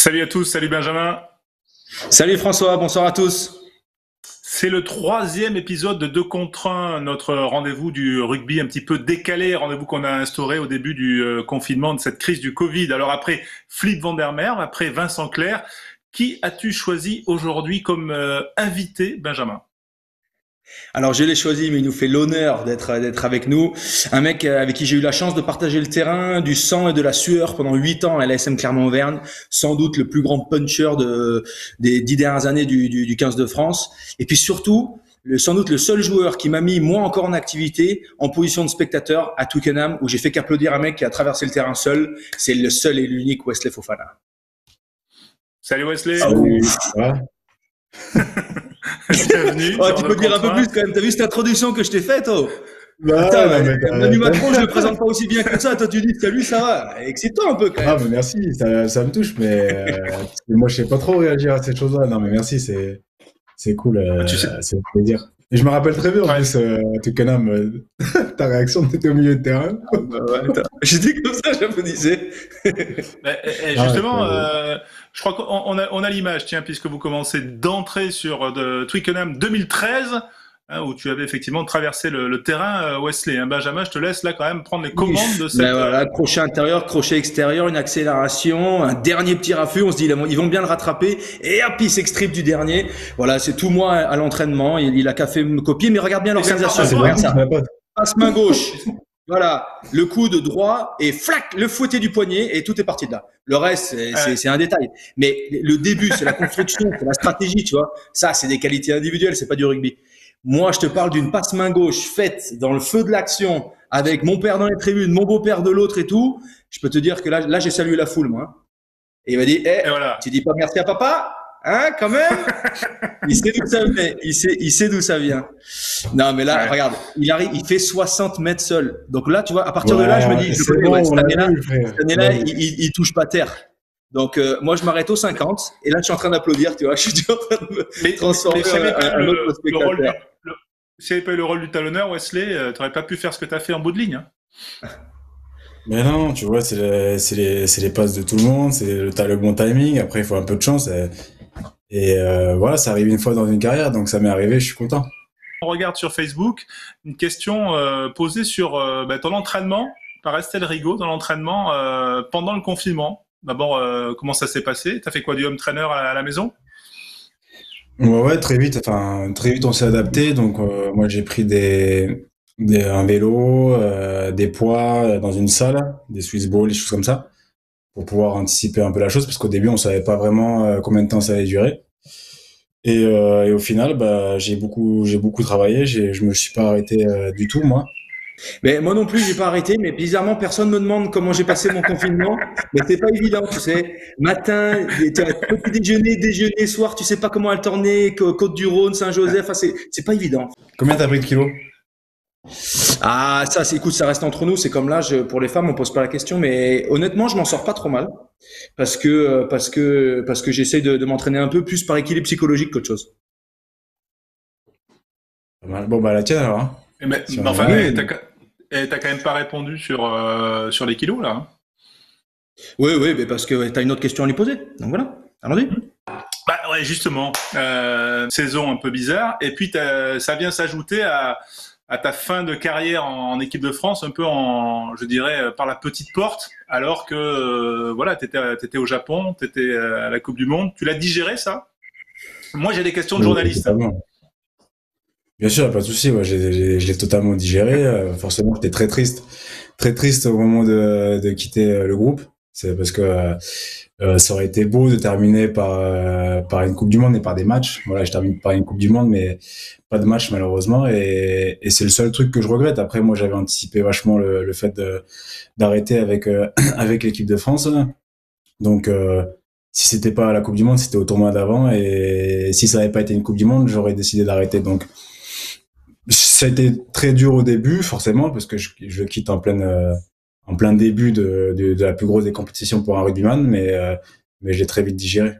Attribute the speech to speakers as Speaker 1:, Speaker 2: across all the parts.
Speaker 1: Salut à tous, salut Benjamin.
Speaker 2: Salut François, bonsoir à tous.
Speaker 1: C'est le troisième épisode de 2 contre 1, notre rendez-vous du rugby un petit peu décalé, rendez-vous qu'on a instauré au début du confinement de cette crise du Covid. Alors après Flip van der Merwe, après Vincent Clerc, qui as-tu choisi aujourd'hui comme invité, Benjamin?
Speaker 2: Alors je l'ai choisi, mais il nous fait l'honneur d'être avec nous. Un mec avec qui j'ai eu la chance de partager le terrain, du sang et de la sueur pendant 8 ans à l'ASM Clermont-Auvergne. Sans doute le plus grand puncher des 10 dernières années du 15 de France. Et puis surtout, sans doute le seul joueur qui m'a mis, moi encore en activité, en position de spectateur à Twickenham, où j'ai fait qu'applaudir un mec qui a traversé le terrain seul. C'est le seul et l'unique Wesley Fofana.
Speaker 1: Salut Wesley.
Speaker 3: Salut. Ouais.
Speaker 1: Bienvenue.
Speaker 2: Oh, tu peux dire un peu plus quand même. T'as vu cette introduction que je t'ai faite, oh?
Speaker 3: Bah,
Speaker 2: Attends,
Speaker 3: non, mais
Speaker 2: Manu Macron, je le présente pas aussi bien que ça. Toi, tu dis salut, ça va. Excite-toi un peu quand
Speaker 3: ah,
Speaker 2: même.
Speaker 3: mais merci, ça me touche, mais parce que moi je sais pas trop réagir à ces choses-là. Non, mais merci, c'est cool,
Speaker 1: Tu sais,
Speaker 3: c'est un plaisir. Et je me rappelle très bien en
Speaker 1: ouais.
Speaker 3: plus, Twickenham, ta réaction, t'étais au milieu de terrain.
Speaker 2: Bah ouais, attends. J'étais comme ça, j'applaudissais.
Speaker 1: Justement,
Speaker 3: Ouais,
Speaker 1: je crois qu'on a l'image, tiens, puisque vous commencez d'entrer sur de Twickenham 2013, où tu avais effectivement traversé le terrain, Wesley. Benjamin, je te laisse là quand même prendre les commandes de cette.
Speaker 2: Mais voilà, crochet intérieur, crochet extérieur, une accélération, un dernier petit raffut. On se dit, ils vont bien le rattraper. Et hop, il s'extripe du dernier. Voilà, c'est tout moi à l'entraînement. Il a qu'à fait me copier, mais regarde bien l'organisation.
Speaker 3: c'est
Speaker 2: Regarde
Speaker 3: vrai,
Speaker 2: ça.
Speaker 3: tu m'as pas.
Speaker 2: Passe main gauche. Voilà, le coude droit et flac, le fouetté du poignet et tout est parti de là. Le reste, c'est un détail. Mais le début, c'est la construction, c'est la stratégie, tu vois. Ça, c'est des qualités individuelles, c'est pas du rugby. Moi, je te parle d'une passe main gauche faite dans le feu de l'action avec mon père dans les tribunes, mon beau-père de l'autre et tout. Je peux te dire que là, j'ai salué la foule, moi. Et il m'a dit,
Speaker 1: Et voilà.
Speaker 2: tu dis pas merci à papa? Hein, quand même? Il sait d'où ça vient. Il sait d'où ça vient. Non, mais là,
Speaker 1: Ouais.
Speaker 2: regarde, il arrive, il fait 60 mètres seul. Donc là, tu vois, à partir de là, je me dis,
Speaker 3: Ouais,
Speaker 2: je
Speaker 3: c'est
Speaker 2: connais,
Speaker 3: bon,
Speaker 2: ouais,
Speaker 3: on l'a vu, frère.
Speaker 2: cette année-là, il touche pas terre. Donc, moi, je m'arrête aux 50. Et là, je suis en train d'applaudir, tu vois. Je suis en train de me
Speaker 1: Mais
Speaker 2: transformer
Speaker 1: s'il n'y avait pas
Speaker 2: en
Speaker 1: eu
Speaker 2: un autre
Speaker 1: le rôle
Speaker 2: spectateur.
Speaker 1: s'il n'y avait pas eu le rôle du talonneur, Wesley, tu n'aurais pas pu faire ce que tu as fait en bout de ligne.
Speaker 3: Mais non, tu vois, c'est les passes de tout le monde, t'as le bon timing, après il faut un peu de chance. Voilà, ça arrive une fois dans une carrière, donc ça m'est arrivé, je suis content.
Speaker 1: On regarde sur Facebook une question posée sur ton entraînement par Estelle Rigaud dans l'entraînement pendant le confinement. D'abord, comment ça s'est passé? Tu as fait quoi, du home trainer à la maison?
Speaker 3: Ouais, très vite on s'est adapté. Donc moi j'ai pris un vélo, des poids dans une salle, des Swiss balls, des choses comme ça, pour pouvoir anticiper un peu la chose, parce qu'au début on savait pas vraiment combien de temps ça allait durer. Et au final, bah j'ai beaucoup travaillé. Je me suis pas arrêté du tout moi.
Speaker 2: Mais moi non plus, j'ai pas arrêté. Mais bizarrement, personne me demande comment j'ai passé mon confinement. Mais c'est pas évident, tu sais. Matin, petit déjeuner, déjeuner, soir, tu sais pas comment alterner. Côte-du-Rhône, Saint-Joseph, enfin, c'est pas évident.
Speaker 3: Combien t'as pris de kilos?
Speaker 2: Ah, ça, écoute, ça reste entre nous. C'est comme l'âge pour les femmes, on pose pas la question. Mais honnêtement, je m'en sors pas trop mal parce que j'essaye de m'entraîner un peu plus par équilibre psychologique qu'autre chose.
Speaker 3: Pas mal. Bon bah la tienne alors, hein. Si
Speaker 1: Mais
Speaker 3: on y
Speaker 1: enfin,
Speaker 3: va.
Speaker 1: t'as quand même pas répondu sur les kilos, là.
Speaker 2: Oui, oui, mais parce que t'as une autre question à lui poser. Donc voilà, allons-y.
Speaker 1: Bah ouais, justement, saison un peu bizarre. Et puis ça vient s'ajouter à ta fin de carrière en équipe de France, un peu je dirais, par la petite porte, alors que voilà, t'étais au Japon, t'étais à la Coupe du Monde. Tu l'as digéré, ça? Moi, j'ai des questions de journaliste.
Speaker 3: Totalement. Bien sûr, pas de souci. Ouais, je l'ai totalement digéré. Forcément, j'étais très triste au moment de quitter le groupe. C'est parce que ça aurait été beau de terminer par une Coupe du Monde et par des matchs. Voilà, je termine par une Coupe du Monde, mais pas de match malheureusement. Et c'est le seul truc que je regrette. Après, moi, j'avais anticipé vachement le fait d'arrêter avec avec l'équipe de France. Donc, si c'était pas la Coupe du Monde, c'était au tournoi d'avant. Et si ça n'avait pas été une Coupe du Monde, j'aurais décidé d'arrêter. Donc, ça a été très dur au début, forcément, parce que je quitte en plein début de la plus grosse des compétitions pour un rugbyman, mais j'ai très vite digéré.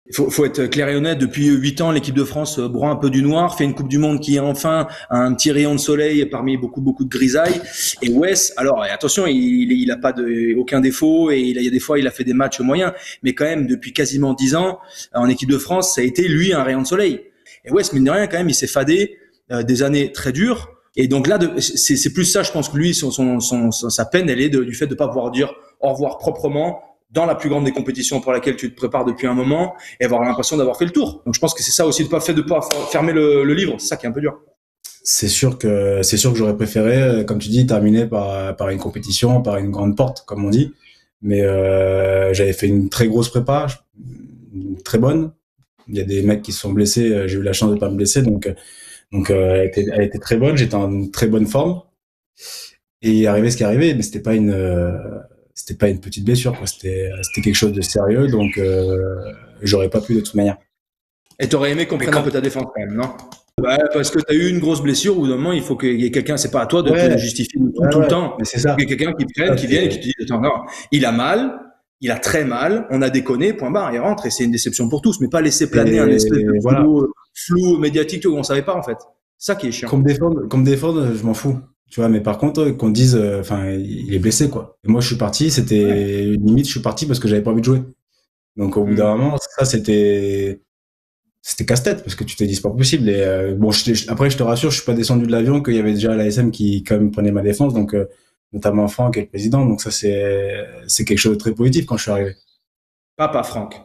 Speaker 2: Faut être clair et honnête. Depuis 8 ans, l'équipe de France broie un peu du noir, fait une Coupe du Monde qui est enfin un petit rayon de soleil parmi beaucoup de grisailles. Et Wes, alors attention, il a pas aucun défaut et il y a des fois il a fait des matchs moyens, mais quand même depuis quasiment 10 ans en équipe de France, ça a été lui un rayon de soleil. Et Wes, mine de rien, quand même, il s'est fadé des années très dures. Et donc là, c'est plus ça, je pense que lui, sa peine, elle est du fait de pas pouvoir dire au revoir proprement dans la plus grande des compétitions pour laquelle tu te prépares depuis un moment et avoir l'impression d'avoir fait le tour. Donc je pense que c'est ça aussi de pas fermer le livre, c'est ça qui est un peu dur.
Speaker 3: C'est sûr que j'aurais préféré, comme tu dis, terminer par une compétition, par une grande porte, comme on dit. Mais j'avais fait une très grosse prépa, très bonne. Il y a des mecs qui se sont blessés, j'ai eu la chance de pas me blesser, donc elle était très bonne, j'étais en très bonne forme. Et il est arrivé ce qui est arrivé, mais c'était pas une petite blessure, quoi. C'était quelque chose de sérieux, donc j'aurais pas pu de toute manière.
Speaker 2: Et t'aurais aimé qu'on prenne un peu ta défense quand même, non? Ouais, parce que t'as eu une grosse blessure, au bout d'un moment, il faut qu'il y ait quelqu'un, c'est pas à toi de te justifier tout le temps.
Speaker 3: Mais c'est ça.
Speaker 2: Il y a quelqu'un qui prenne, qui vient et qui te dit, attends, non, il a mal, il a très mal, on a déconné, point barre, il rentre et c'est une déception pour tous, mais pas laisser planer un espèce de flou médiatique où on savait pas, en fait. Ça qui est chiant.
Speaker 3: Qu'on me défende, je m'en fous. Tu vois, mais par contre, qu'on dise, il est blessé, quoi. Et moi, je suis parti, limite, je suis parti parce que j'avais pas envie de jouer. Donc, au bout d'un moment, ça, c'était casse-tête parce que tu t'es dit, c'est pas possible. Et après, je te rassure, je suis pas descendu de l'avion, qu'il y avait déjà l'ASM qui, quand même, prenait ma défense, donc, notamment Franck et le président. Donc, ça, c'est quelque chose de très positif quand je suis arrivé.
Speaker 2: Papa Franck.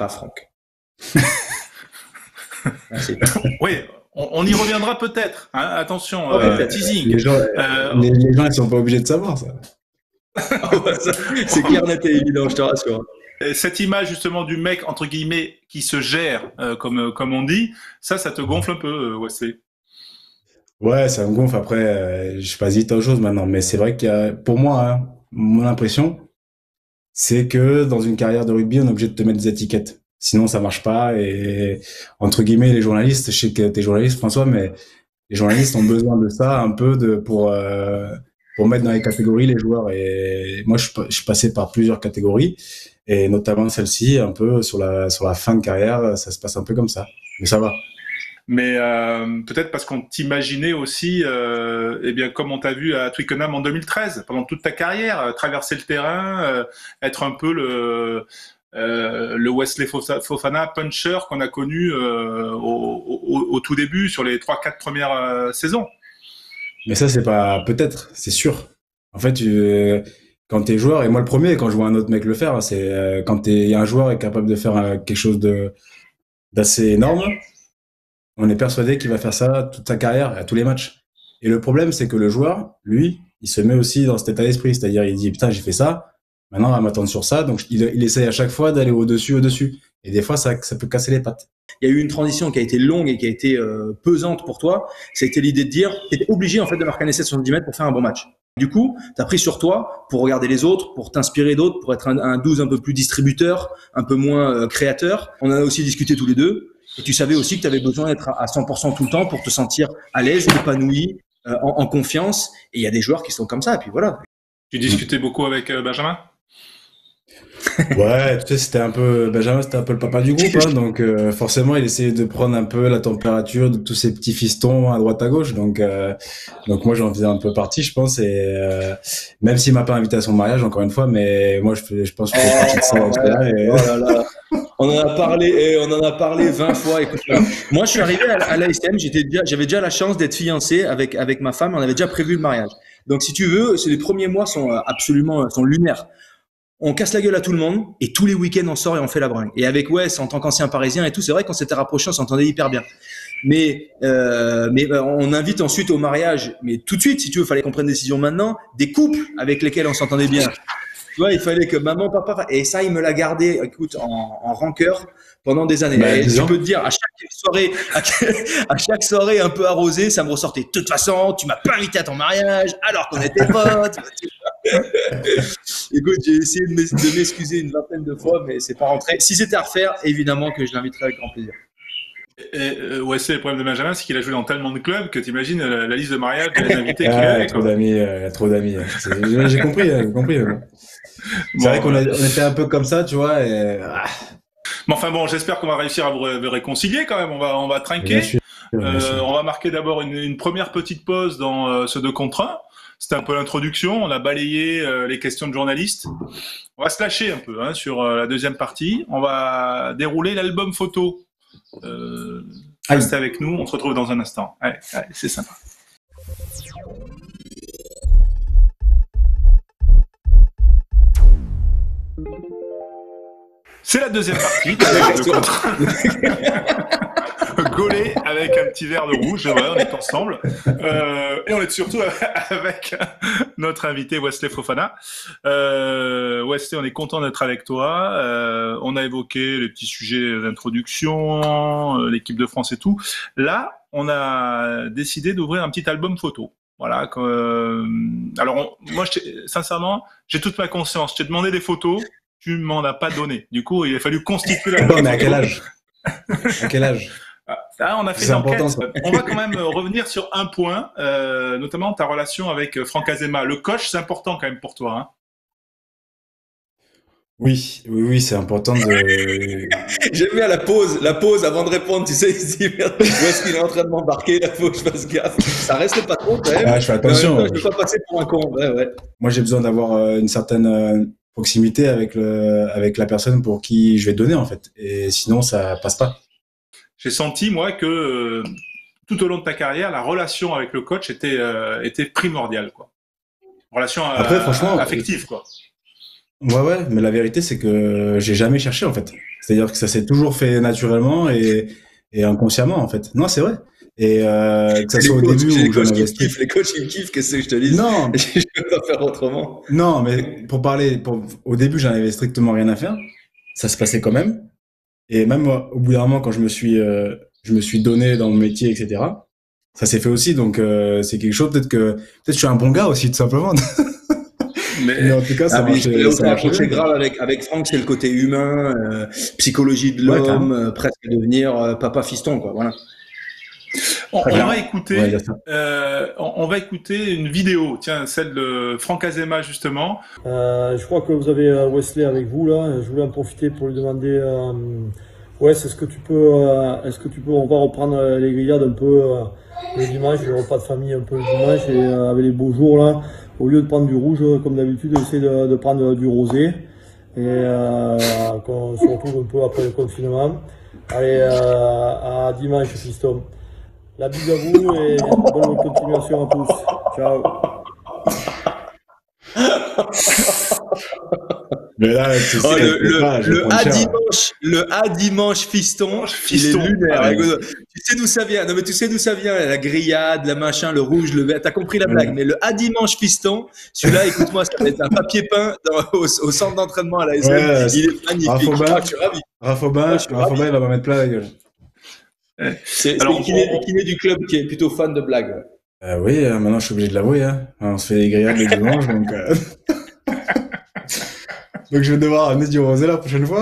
Speaker 1: Oui. On y reviendra peut-être. Hein, attention, teasing.
Speaker 3: Les gens, ils sont pas obligés de savoir ça.
Speaker 2: C'est clair, net et évident, je te rassure.
Speaker 1: Cette image justement du mec entre guillemets qui se gère, comme on dit, ça te gonfle un peu, Wesley.
Speaker 3: Ouais, ça me gonfle. Après, je passe vite à autre chose maintenant. Mais c'est vrai pour moi, hein, mon impression, c'est que dans une carrière de rugby, on est obligé de te mettre des étiquettes. Sinon, ça marche pas. Et entre guillemets, les journalistes, je sais que t'es journaliste, François, mais les journalistes ont besoin de ça un peu pour mettre dans les catégories les joueurs. Et moi, je suis passé par plusieurs catégories, et notamment celle-ci, un peu sur la fin de carrière, ça se passe un peu comme ça. Mais ça va.
Speaker 1: Mais peut-être parce qu'on t'imaginait aussi, eh bien, comme on t'a vu à Twickenham en 2013, pendant toute ta carrière, traverser le terrain, être un peu le Wesley Fofana puncher qu'on a connu au tout début sur les 3-4 premières saisons.
Speaker 3: Mais ça, c'est pas peut-être, c'est sûr. En fait, quand t'es joueur, et moi le premier, quand je vois un autre mec le faire, c'est quand il y a un joueur est capable de faire quelque chose d'assez énorme, on est persuadé qu'il va faire ça toute sa carrière, à tous les matchs. Et le problème, c'est que le joueur, lui, il se met aussi dans cet état d'esprit, c'est-à-dire il dit putain, j'ai fait ça. Maintenant, on va m'attendre sur ça. Donc, il essaye à chaque fois d'aller au-dessus. Et des fois, ça peut casser les pattes.
Speaker 2: Il y a eu une transition qui a été longue et qui a été pesante pour toi. C'était l'idée de dire, tu étais obligé en fait de marquer un essai de 70 mètres pour faire un bon match. Du coup, tu as pris sur toi pour regarder les autres, pour t'inspirer d'autres, pour être un 12 un peu plus distributeur, un peu moins créateur. On en a aussi discuté tous les deux. Et tu savais aussi que tu avais besoin d'être à 100% tout le temps pour te sentir à l'aise, épanoui, en confiance. Et il y a des joueurs qui sont comme ça. Et puis voilà.
Speaker 1: Tu discutais beaucoup avec Benjamin ?
Speaker 3: Ouais, tu sais, Benjamin, c'était un peu le papa du groupe, hein, donc forcément, il essayait de prendre un peu la température de tous ces petits fistons à droite à gauche, donc moi, j'en faisais un peu partie, je pense, et même s'il m'a pas invité à son mariage, encore une fois, mais moi, je pense que je fais partie de ça.
Speaker 2: Oh là là. On en a parlé 20 fois. Écoute, moi, je suis arrivé à l'ASM, j'avais déjà la chance d'être fiancé avec ma femme, on avait déjà prévu le mariage. Donc, si tu veux, les premiers mois sont lunaires. On casse la gueule à tout le monde et tous les week-ends on sort et on fait la bringue. Et avec Wes en tant qu'ancien parisien et tout, c'est vrai qu'on s'était rapprochés, on s'entendait hyper bien. Mais on invite ensuite au mariage, mais tout de suite, si tu veux, fallait qu'on prenne une décision maintenant, des couples avec lesquels on s'entendait bien. Tu vois, il fallait que maman, papa, et ça, il me l'a gardé, écoute, en rancœur pendant des années. Et je peux te dire, à chaque soirée un peu arrosée, ça me ressortait. De toute façon, tu m'as pas invité à ton mariage alors qu'on était potes. Écoute, j'ai essayé de m'excuser une vingtaine de fois, mais c'est pas rentré. Si c'était à refaire, évidemment que je l'inviterais avec grand plaisir.
Speaker 1: Wesley, le problème de Benjamin, c'est qu'il a joué dans tellement de clubs que tu imagines la liste de mariage des invités qu'il
Speaker 3: a. Trop d'amis. J'ai compris. C'est vrai qu'on était un peu comme ça, tu vois.
Speaker 1: Mais enfin bon, j'espère qu'on va réussir à vous réconcilier quand même. On va
Speaker 3: Bien
Speaker 1: trinquer.
Speaker 3: sûr, bien sûr.
Speaker 1: On va marquer d'abord une première petite pause dans ce 2 contre 1. C'était un peu l'introduction. On a balayé les questions de journalistes. On va se lâcher un peu sur la deuxième partie. On va dérouler l'album photo. Restez avec nous. On se retrouve dans un instant. Allez, c'est sympa. C'est la deuxième partie. Gaulé avec un petit verre de rouge, ouais, on est ensemble. Et on est surtout avec notre invité Wesley Fofana. Wesley, on est content d'être avec toi. On a évoqué les petits sujets d'introduction, l'équipe de France et tout. Là, on a décidé d'ouvrir un petit album photo. Voilà. Alors, moi, sincèrement, j'ai toute ma conscience. Je t'ai demandé des photos, tu m'en as pas donné. Du coup, il a fallu constituer l'album.
Speaker 3: Mais à quel âge? À quel âge?
Speaker 1: On a fait une enquête. On va quand même revenir sur un point, notamment ta relation avec Franck Azema. Le coach, c'est important quand même pour toi. Hein.
Speaker 3: Oui, c'est important de.
Speaker 2: J'aime bien la pause avant de répondre. Tu sais, où est-ce qu'il est en train de m'embarquer? Là, faut que je fasse gaffe. Ça reste pas trop quand même.
Speaker 3: Ah, je fais attention.
Speaker 2: Je ne veux pas passer pour un con. Ouais.
Speaker 3: Moi, j'ai besoin d'avoir une certaine proximité avec la personne pour qui je vais donner en fait. Et sinon, ça passe pas.
Speaker 1: J'ai senti, moi, que tout au long de ta carrière, la relation avec le coach était primordiale, quoi. Relation
Speaker 3: Après, franchement,
Speaker 1: affective, quoi.
Speaker 3: Ouais, mais la vérité, c'est que j'ai jamais cherché, en fait. C'est-à-dire que ça s'est toujours fait naturellement et inconsciemment, en fait. Non, c'est vrai. Et que ça soit au début où j'en avais
Speaker 2: les coachs, ils kiffent, qu'est-ce que je te dis?
Speaker 3: Non,
Speaker 2: je peux pas faire autrement.
Speaker 3: Non, mais au début, j'en avais strictement rien à faire. Ça se passait quand même. Et même au bout d'un moment, quand je me suis donné dans mon métier, etc., ça s'est fait aussi. Donc, c'est quelque chose, peut-être je suis un bon gars aussi, tout simplement. Mais en tout cas, ça marche.
Speaker 2: C'est grave avec Franck, c'est le côté humain, psychologie de l'homme, presque devenir papa fiston, quoi. Voilà.
Speaker 1: On va écouter une vidéo, tiens, celle de Franck Azema justement.
Speaker 4: Je crois que vous avez Wesley avec vous là. Je voulais en profiter pour lui demander, est-ce que tu peux, on va reprendre les grillades un peu le dimanche, les repas de famille un peu le dimanche et avec les beaux jours là, au lieu de prendre du rouge comme d'habitude, essayer de prendre du rosé et qu'on se retrouve un peu après le confinement. Allez, à dimanche fiston. La bise à vous et bonne continuation à tous. Ciao.
Speaker 3: Mais là, tu sais,
Speaker 2: le A dimanche fiston, il est lunaire. Ah, tu sais d'où ça vient? Non, mais tu sais d'où ça vient? La grillade, la machin, le rouge, le vert. T'as compris la blague? Mais le A dimanche fiston, celui-là, écoute-moi, ça va être un papier peint au centre d'entraînement à la SM. Il est magnifique. Je suis ravi.
Speaker 3: Rafoba, il va me mettre plein la gueule.
Speaker 2: C'est le kiné du club qui est plutôt fan de blagues.
Speaker 3: Oui, maintenant je suis obligé de l'avouer. Hein. On se fait des grillades les dimanches, donc donc je vais devoir amener du rosé la prochaine fois.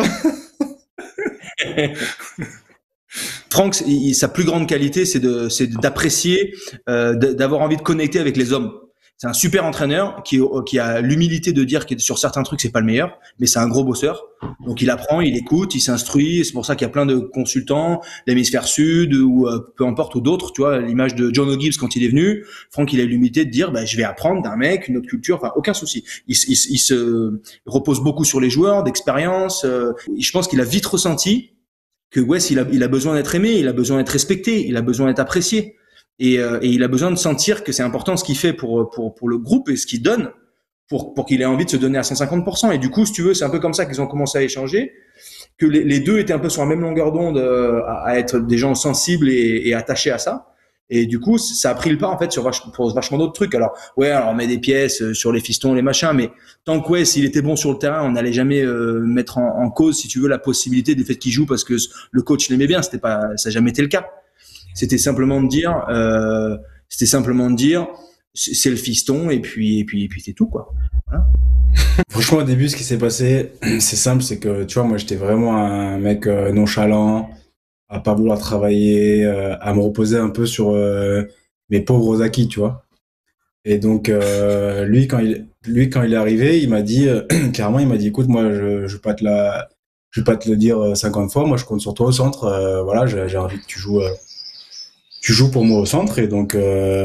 Speaker 2: Franck, sa plus grande qualité, c'est d'apprécier, d'avoir envie de connecter avec les hommes. C'est un super entraîneur qui a l'humilité de dire que sur certains trucs c'est pas le meilleur, mais c'est un gros bosseur. Donc il apprend, il écoute, il s'instruit. C'est pour ça qu'il y a plein de consultants, l'hémisphère sud ou peu importe ou d'autres. Tu vois l'image de John O'Gibbs quand il est venu. Franck, il a l'humilité de dire je vais apprendre d'un mec une autre culture. Enfin aucun souci. Il se repose beaucoup sur les joueurs d'expérience. Je pense qu'il a vite ressenti que Wes il a besoin d'être aimé, il a besoin d'être respecté, il a besoin d'être apprécié. Et il a besoin de sentir que c'est important ce qu'il fait pour le groupe et ce qu'il donne pour qu'il ait envie de se donner à 150%. Et du coup, si tu veux, c'est un peu comme ça qu'ils ont commencé à échanger, que les deux étaient un peu sur la même longueur d'onde à être des gens sensibles et attachés à ça. Et du coup, ça a pris le pas en fait pour vachement d'autres trucs. Alors on met des pièces sur les fistons, les machins, mais tant que s'il était bon sur le terrain, on n'allait jamais mettre en cause, si tu veux, la possibilité du fait qu'il joue parce que le coach l'aimait bien. Ça n'a jamais été le cas. C'était simplement de dire, c'est le fiston et puis c'est tout quoi. Voilà.
Speaker 3: Franchement, au début, ce qui s'est passé, c'est simple, c'est que tu vois, moi, j'étais vraiment un mec nonchalant, à pas vouloir travailler, à me reposer un peu sur mes pauvres acquis, tu vois. Et donc, lui, quand il est arrivé, il m'a dit, clairement, écoute, moi, je vais pas te je vais pas te le dire 50 fois. Moi, je compte sur toi au centre. Voilà, j'ai envie que tu joues pour moi au centre. Et donc,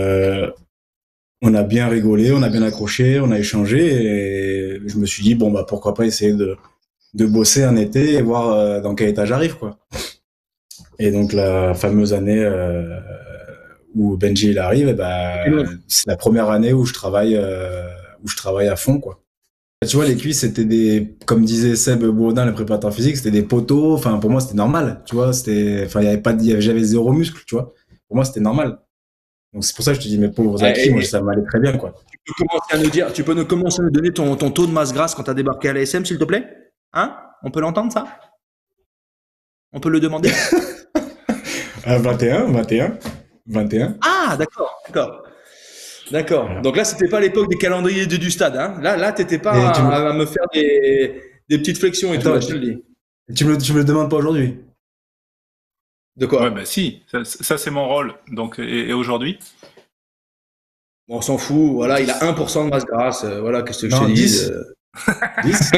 Speaker 3: on a bien rigolé, on a bien accroché, on a échangé. Et je me suis dit, bon, bah, pourquoi pas essayer de bosser un été et voir dans quel état j'arrive, quoi. Et donc, la fameuse année où Benji il arrive, et c'est la première année où je travaille à fond, quoi. Tu vois, les cuisses, c'était comme disait Seb Bourdin, le préparateur physique, c'était des poteaux. Enfin, pour moi, c'était normal. Tu vois, j'avais zéro muscle, tu vois. Pour moi, c'était normal. Donc, c'est pour ça que je te dis, mes pauvres acquis, moi, ça m'allait très bien, quoi.
Speaker 2: Tu peux nous commencer à nous donner ton taux de masse grasse quand tu as débarqué à l'ASM, s'il te plaît? Hein? On peut l'entendre, ça? On peut le demander?
Speaker 3: 21.
Speaker 2: Ah, d'accord.
Speaker 3: Voilà.
Speaker 2: Donc là, c'était pas l'époque des calendriers du stade, hein. Là, t'étais pas
Speaker 3: Et
Speaker 2: à me faire des petites flexions et tout,
Speaker 3: Attends,
Speaker 2: là, je te le dis.
Speaker 3: tu me le demandes pas aujourd'hui.
Speaker 2: De quoi?
Speaker 1: Ouais, bah si, ça c'est mon rôle. Donc, et aujourd'hui?
Speaker 2: Bon, on s'en fout. Voilà, il a 1% de masse grasse. Voilà, qu'est-ce que je te
Speaker 3: Non,
Speaker 2: dis?
Speaker 3: 10. 10.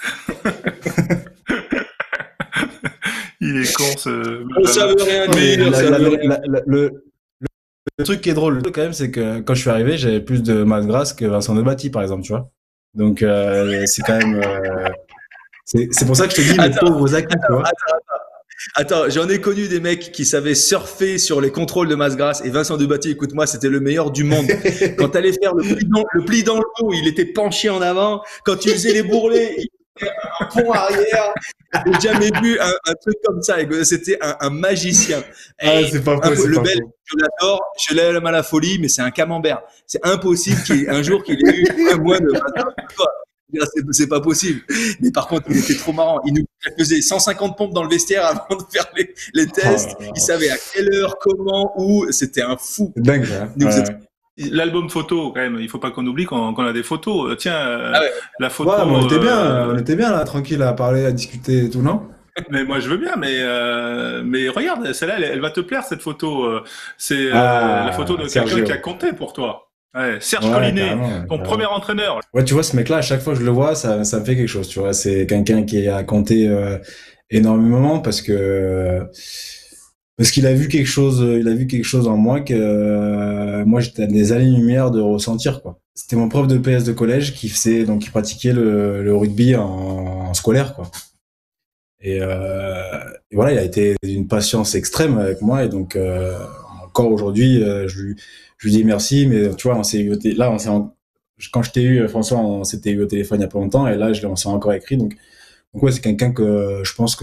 Speaker 1: Il est con,
Speaker 2: Ça veut rien
Speaker 3: Mais
Speaker 2: dire, ça veut rien dire.
Speaker 3: le truc qui est drôle, quand même, c'est que quand je suis arrivé, j'avais plus de masse grasse que Vincent Debatty, par exemple, tu vois. Donc, c'est quand même. C'est pour ça que je te dis, mes pauvres acquis, tu vois.
Speaker 2: Attends, j'en ai connu des mecs qui savaient surfer sur les contrôles de masse grasse et Vincent Debatty, écoute-moi, c'était le meilleur du monde. Quand t'allais faire le pli dans le dos, il était penché en avant. Quand tu faisais les bourrelets, il faisait un pont arrière. J'ai jamais vu un truc comme ça. C'était un magicien.
Speaker 3: Ah, c'est pas faux, c'est
Speaker 2: Le
Speaker 3: pas
Speaker 2: Belge,
Speaker 3: faux.
Speaker 2: je l'adore, je l'aime à la folie, mais c'est un camembert. C'est impossible qu'un jour qu'il ait eu un mois de masse grasse. C'est pas possible. Mais par contre, il était trop marrant. Il nous faisait 150 pompes dans le vestiaire avant de faire les tests.
Speaker 3: Oh là là.
Speaker 2: Il savait à quelle heure, comment, où. C'était un fou.
Speaker 3: C'est dingue, ça.
Speaker 2: Donc,
Speaker 3: Ouais.
Speaker 1: L'album photo, quand même, il faut pas qu'on oublie qu'on a des photos. Tiens,
Speaker 2: Ah ouais.
Speaker 1: la photo.
Speaker 3: Ouais, mais on était bien là, tranquille, à parler, à discuter et tout, non?
Speaker 1: Mais moi je veux bien, mais regarde, celle-là, elle va te plaire cette photo. C'est la photo de quelqu'un
Speaker 3: Sergio.
Speaker 1: qui a compté pour toi. Ouais, Serge
Speaker 3: Ouais,
Speaker 1: Collinet,
Speaker 3: carrément,
Speaker 1: ton
Speaker 3: carrément.
Speaker 1: premier entraîneur.
Speaker 3: Ouais, tu vois, ce mec-là, à chaque fois que je le vois, ça me fait quelque chose, tu vois. C'est quelqu'un qui a compté énormément parce qu'il a vu quelque chose, en moi que moi j'étais à des années-lumière de ressentir, quoi. C'était mon prof de PS de collège qui pratiquait le rugby en scolaire, quoi. Et voilà, il a été d'une patience extrême avec moi et donc encore aujourd'hui, je lui dis merci, mais tu vois, quand je t'ai eu, François, on s'était eu au téléphone il y a pas longtemps et là, on s'est encore écrit, donc ouais, c'est quelqu'un que je pense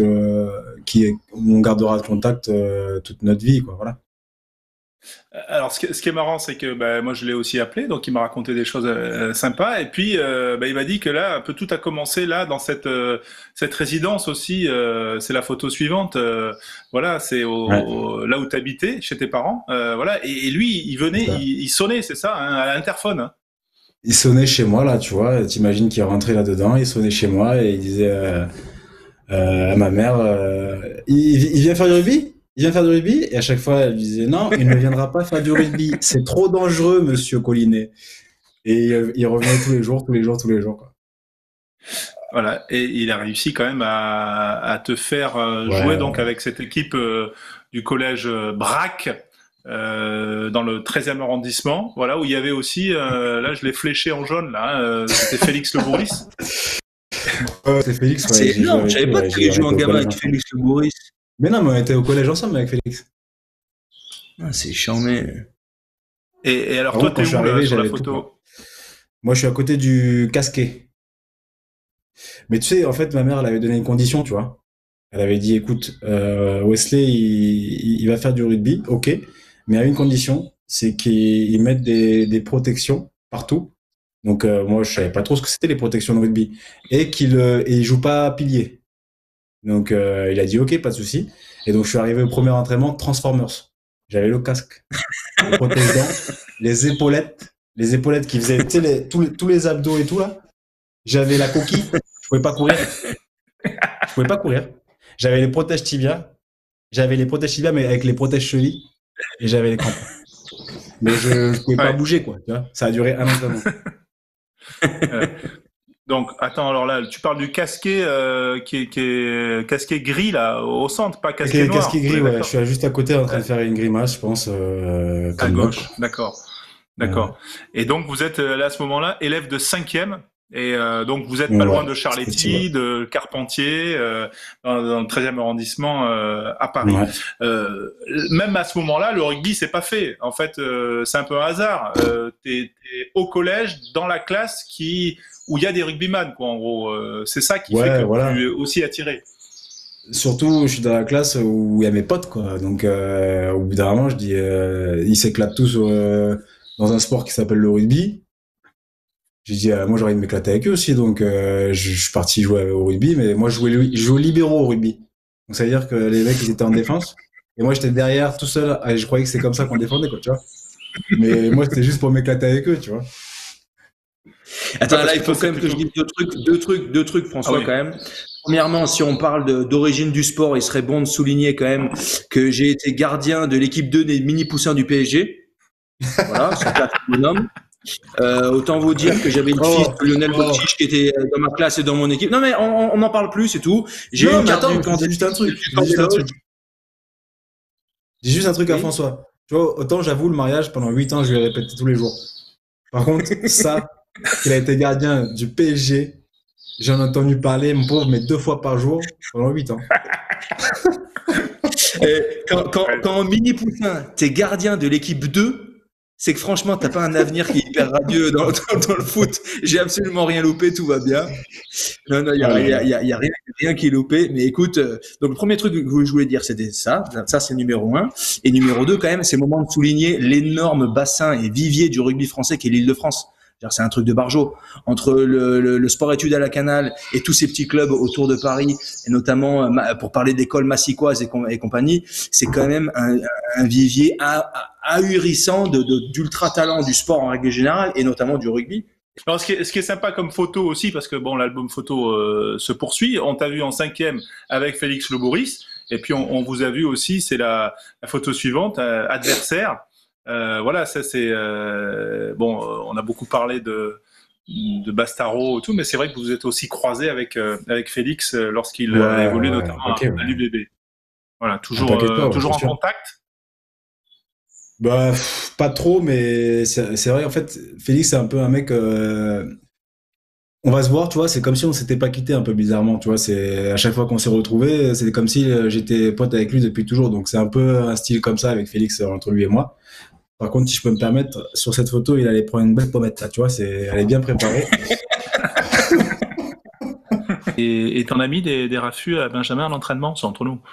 Speaker 3: on gardera le contact toute notre vie, quoi, voilà.
Speaker 1: Alors, ce qui est marrant, c'est que moi, je l'ai aussi appelé, donc il m'a raconté des choses sympas. Et puis, il m'a dit que là, un peu tout a commencé là dans cette résidence aussi. C'est la photo suivante. Voilà, c'est là où tu habitais, chez tes parents. Voilà. Et lui, il venait, il sonnait, c'est ça, hein, à l'interphone. Hein.
Speaker 3: Il sonnait chez moi là, tu vois. T'imagines qu'il rentrait là-dedans, il sonnait chez moi et il disait à ma mère, il vient faire du rugby? Il vient faire du rugby? Et à chaque fois, elle lui disait, non, il ne viendra pas faire du rugby. C'est trop dangereux, monsieur Collinet. Et il revenait tous les jours, quoi.
Speaker 1: Voilà. Et il a réussi quand même à te faire jouer donc avec cette équipe du collège Braque. Dans le 13e arrondissement, voilà, où il y avait aussi, là je l'ai fléché en jaune, là, c'était Félix Le Bourris.
Speaker 3: C'est Félix, ouais.
Speaker 2: C'est énorme, je savais pas que tu jouais en gamin avec Félix Le Bourris.
Speaker 3: Mais non, mais on était au collège ensemble avec Félix.
Speaker 2: Ah, c'est charmé.
Speaker 1: Et alors, toi, t'es où là, sur la photo?
Speaker 3: Moi, je suis à côté du Casquet. Mais tu sais, en fait, ma mère, elle avait donné une condition, tu vois. Elle avait dit, écoute, Wesley, il va faire du rugby, ok, mais à une condition, c'est qu'il mette des protections partout. Donc moi, je savais pas trop ce que c'était les protections de rugby et il joue pas pilier. Donc il a dit ok, pas de souci. Et donc je suis arrivé au premier entraînement Transformers. J'avais le casque, le protège-dents, les épaulettes qui faisaient, tu sais, tous les abdos et tout là. J'avais la coquille, je pouvais pas courir. J'avais les protèges tibia, mais avec les protèges chevilles, et j'avais les crampons. Mais je pouvais pas bouger, quoi. Tu vois, ça a duré un entraînement.
Speaker 1: Donc, attends, alors là, tu parles du casquet qui est casquet gris là au centre, pas casquet noir.
Speaker 3: Casquet gris, ouais. Je suis juste à côté en train de faire une grimace, je pense,
Speaker 1: À
Speaker 3: comme d'hab.
Speaker 1: gauche, d'accord. Et donc, vous êtes là à ce moment-là élève de 5e. Et donc, vous êtes pas loin de
Speaker 3: effectivement.
Speaker 1: Charletti, de Carpentier, dans le 13e arrondissement à Paris.
Speaker 3: Ouais.
Speaker 1: Même à ce moment-là, le rugby, c'est pas fait. En fait, c'est un peu un hasard. T'es au collège, dans la classe où il y a des rugbyman, quoi, en gros. C'est ça qui fait
Speaker 3: Ouais,
Speaker 1: que
Speaker 3: voilà.
Speaker 1: tu es aussi attiré.
Speaker 3: Surtout, je suis dans la classe où il y a mes potes, quoi. Donc, au bout d'un moment, je dis, ils s'éclatent tous dans un sport qui s'appelle le rugby. J'ai dit, moi, j'aurais envie de m'éclater avec eux aussi. Donc, je suis parti jouer au rugby, mais moi, je jouais au libéraux au rugby. Donc, ça veut dire que les mecs, ils étaient en défense. Et moi, j'étais derrière, tout seul. Et je croyais que c'est comme ça qu'on défendait, quoi, tu vois. Mais moi, c'était juste pour m'éclater avec eux, tu vois.
Speaker 2: Attends,
Speaker 1: parce
Speaker 2: là,
Speaker 1: que
Speaker 2: il faut
Speaker 1: toi,
Speaker 2: quand même
Speaker 1: c'est
Speaker 2: que je
Speaker 1: plutôt-
Speaker 2: dise deux trucs,
Speaker 1: Ah
Speaker 2: François,
Speaker 1: oui.
Speaker 2: quand même. Premièrement, si on parle d'origine du sport, il serait bon de souligner quand même que j'ai été gardien de l'équipe 2 des mini-poussins du PSG. Voilà, sur place bonhomme. Autant vous dire que j'avais le fils
Speaker 3: Oh,
Speaker 2: de Lionel
Speaker 3: oh.
Speaker 2: Bocich qui était dans ma classe et dans mon équipe. Non, mais on n'en parle plus, c'est tout. J'ai eu
Speaker 3: Non,
Speaker 2: une
Speaker 3: mais
Speaker 2: carte
Speaker 3: attends,
Speaker 2: du
Speaker 3: je te
Speaker 2: camp
Speaker 3: dis juste un truc.
Speaker 2: du
Speaker 3: Je te
Speaker 2: camp
Speaker 3: dis
Speaker 2: des
Speaker 3: juste un
Speaker 2: loges.
Speaker 3: truc. Dis juste un truc à
Speaker 2: Oui.
Speaker 3: François. Tu vois, autant j'avoue, le mariage, pendant 8 ans, je lui ai répété tous les jours. Par contre, ça, qu'il a été gardien du PSG, j'en ai entendu parler, mon pauvre, mais 2 fois par jour pendant 8 ans.
Speaker 2: Et quand en mini-poussin, t'es gardien de l'équipe 2, c'est que franchement, t'as pas un avenir qui est hyper radieux dans le foot. J'ai absolument rien loupé, tout va bien. Non, non, il y
Speaker 3: Oh
Speaker 2: a,
Speaker 3: là
Speaker 2: y a,
Speaker 3: là.
Speaker 2: y a, y a rien qui est loupé. Mais écoute, donc le premier truc que je voulais dire, c'était ça. Ça, c'est numéro un. Et numéro deux, quand même, c'est le moment de souligner l'énorme bassin et vivier du rugby français qui est l'Île-de-France. C'est un truc de barjo. Entre le sport-études à la Canale et tous ces petits clubs autour de Paris, et notamment pour parler d'écoles massicoises et compagnie, c'est quand même un vivier ahurissant d'ultra talent du sport en règle générale et notamment du rugby.
Speaker 1: Alors, ce qui est sympa comme photo aussi, parce que bon, l'album photo se poursuit. On t'a vu en 5e avec Félix Le Bourris, et puis on vous a vu aussi. C'est la photo suivante, adversaire. Voilà, ça c'est bon. On a beaucoup parlé de Bastaro et tout, mais c'est vrai que vous êtes aussi croisé avec Félix lorsqu'il
Speaker 3: Ouais,
Speaker 1: a évolué
Speaker 3: ouais, un
Speaker 1: notamment
Speaker 3: paquet,
Speaker 1: à
Speaker 3: ouais.
Speaker 1: l'UBB. Voilà,
Speaker 3: Un paquet de fois, ouais,
Speaker 1: toujours
Speaker 3: c'est
Speaker 1: en
Speaker 3: sûr.
Speaker 1: contact.
Speaker 3: Bah, pas trop, mais c'est vrai, en fait, Félix, c'est un peu un mec. On va se voir, tu vois, c'est comme si on s'était pas quitté un peu bizarrement, tu vois. C'est à chaque fois qu'on s'est retrouvés, c'est comme si j'étais pote avec lui depuis toujours. Donc c'est un peu un style comme ça avec Félix entre lui et moi. Par contre, si je peux me permettre, sur cette photo, il allait prendre une belle pommette, là, tu vois, elle est bien préparée.
Speaker 1: Et t'en as mis des raffus à Benjamin à l'entraînement, c'est entre nous.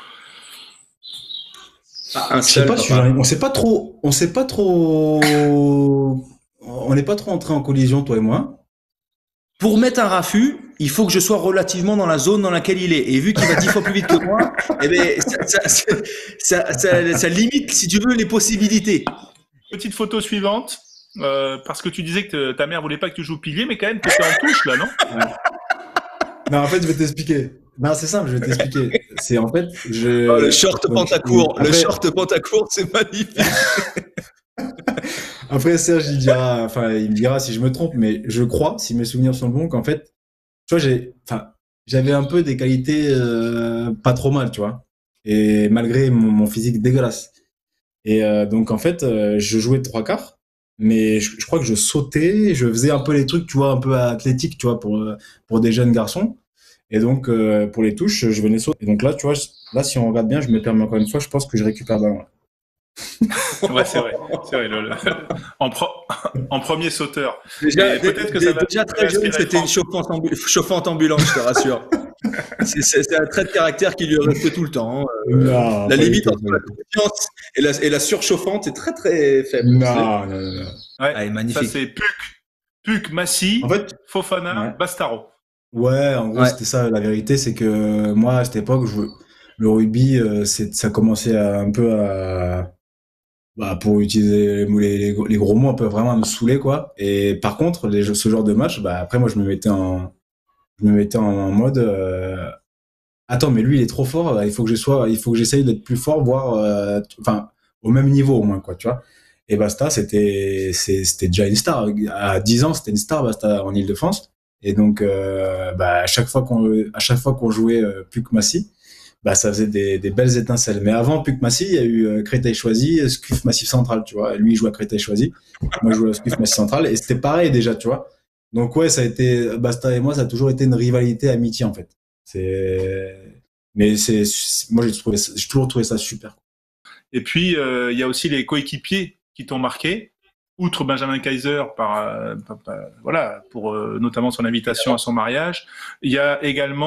Speaker 2: Un
Speaker 3: Je sais
Speaker 2: seul,
Speaker 3: pas si
Speaker 2: papa.
Speaker 3: on n'est pas trop entré en collision, toi et moi.
Speaker 2: Pour mettre un raffut, il faut que je sois relativement dans la zone dans laquelle il est. Et vu qu'il va 10 fois plus vite que moi, eh ben, ça limite, si tu veux, les possibilités.
Speaker 1: Petite photo suivante, parce que tu disais que ta mère voulait pas que tu joues pilier, mais quand même, tu étais en touche là, non?
Speaker 3: Non, en fait, je vais t'expliquer. Non, c'est simple, je vais t'expliquer. C'est en fait,
Speaker 2: Oh, le short
Speaker 3: donc,
Speaker 2: Pantacourt, le
Speaker 3: après,
Speaker 2: short Pantacourt, c'est magnifique.
Speaker 3: après Serge, il me dira si je me trompe, mais je crois, si mes souvenirs sont bons, qu'en fait, tu vois, j'avais un peu des qualités pas trop mal, tu vois, et malgré mon physique dégueulasse. Et donc en fait, je jouais de trois quarts, mais je crois que je sautais, je faisais un peu les trucs, tu vois, un peu athlétiques, tu vois, pour des jeunes garçons. Et donc pour les touches, je venais sauter. Et donc là, tu vois, là si on regarde bien, je me permets encore une fois, je pense que je récupère le ballon.
Speaker 1: Ouais, c'est vrai. C'est vrai en, en premier sauteur.
Speaker 2: Déjà,
Speaker 1: Et peut-être que ça va
Speaker 2: déjà très jeune,
Speaker 1: inspirer
Speaker 2: c'était une
Speaker 1: Franck.
Speaker 2: chauffante ambulante, je te rassure. C'est un trait de caractère qui lui est resté tout le temps. Hein.
Speaker 3: Non,
Speaker 2: La
Speaker 3: pas du
Speaker 2: limite
Speaker 3: tout,
Speaker 2: entre
Speaker 3: pas
Speaker 2: la
Speaker 3: du tout.
Speaker 2: confiance et la surchauffante est très très faible. Tu sais.
Speaker 3: Non, non, non, non.
Speaker 1: Ouais,
Speaker 2: Ah, elle est
Speaker 1: ça
Speaker 2: magnifique.
Speaker 1: c'est Puc, Massy,
Speaker 3: En fait,
Speaker 1: Fofana,
Speaker 3: ouais.
Speaker 1: Bastaro.
Speaker 3: Ouais, en gros,
Speaker 2: Ouais.
Speaker 3: c'était ça. La vérité, c'est que moi, à cette époque, le rugby, ça commençait un peu bah, pour utiliser les gros mots, un peu vraiment à me saouler, quoi. Et par contre, ce genre de match, bah, après, moi, je me mettais en mode, attends, mais lui, il est trop fort, il faut que j'essaye d'être plus fort, voire, enfin, au même niveau, au moins, quoi, tu vois. Et Basta, c'était déjà une star. À 10 ans, c'était une star, Basta, en Île-de-France. Et donc, à chaque fois qu'on jouait Puc Massy, ça faisait des belles étincelles. Mais avant Puc Massy, il y a eu Créteil-Choisy, Scuf Massif Central, tu vois. Lui, il jouait à Créteil-Choisy. Moi, je jouais à Scuf Massif Central. Et c'était pareil déjà, tu vois. Donc, ouais, ça a été, Basta et moi, ça a toujours été une rivalité amitié, en fait. Mais moi, j'ai toujours trouvé ça super.
Speaker 1: Et puis, il y a aussi les coéquipiers qui t'ont marqué. Outre Benjamin Kaiser, voilà, pour notamment son invitation à son mariage, il y a également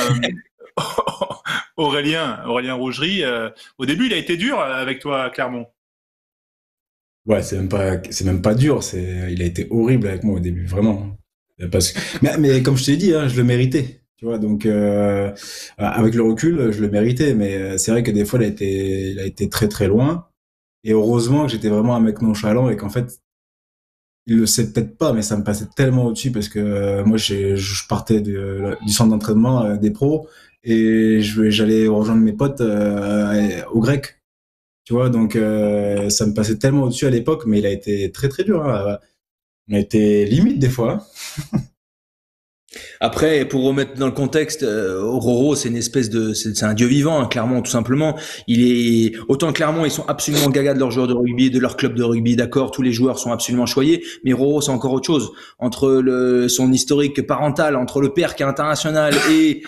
Speaker 1: Aurélien Rougerie. Au début, il a été dur avec toi à Clermont.
Speaker 3: Ouais, c'est même pas dur. Il a été horrible avec moi au début, vraiment. Mais comme je t'ai dit, hein, je le méritais. Tu vois, donc avec le recul, je le méritais. Mais c'est vrai que des fois, il a été très très loin. Et heureusement que j'étais vraiment un mec nonchalant et qu'en fait, il le sait peut-être pas, mais ça me passait tellement au-dessus parce que moi, je partais du centre d'entraînement des pros et j'allais rejoindre mes potes au grec. Tu vois, donc ça me passait tellement au-dessus à l'époque, mais il a été très très dur. Hein. On a été limite des fois.
Speaker 2: Après, pour remettre dans le contexte, Roro, c'est une espèce c'est un dieu vivant, hein, Clermont, tout simplement. Autant Clermont, ils sont absolument gaga de leurs joueurs de rugby, de leur club de rugby, d'accord, tous les joueurs sont absolument choyés, mais Roro, c'est encore autre chose. Entre son historique parental, entre le père qui est international et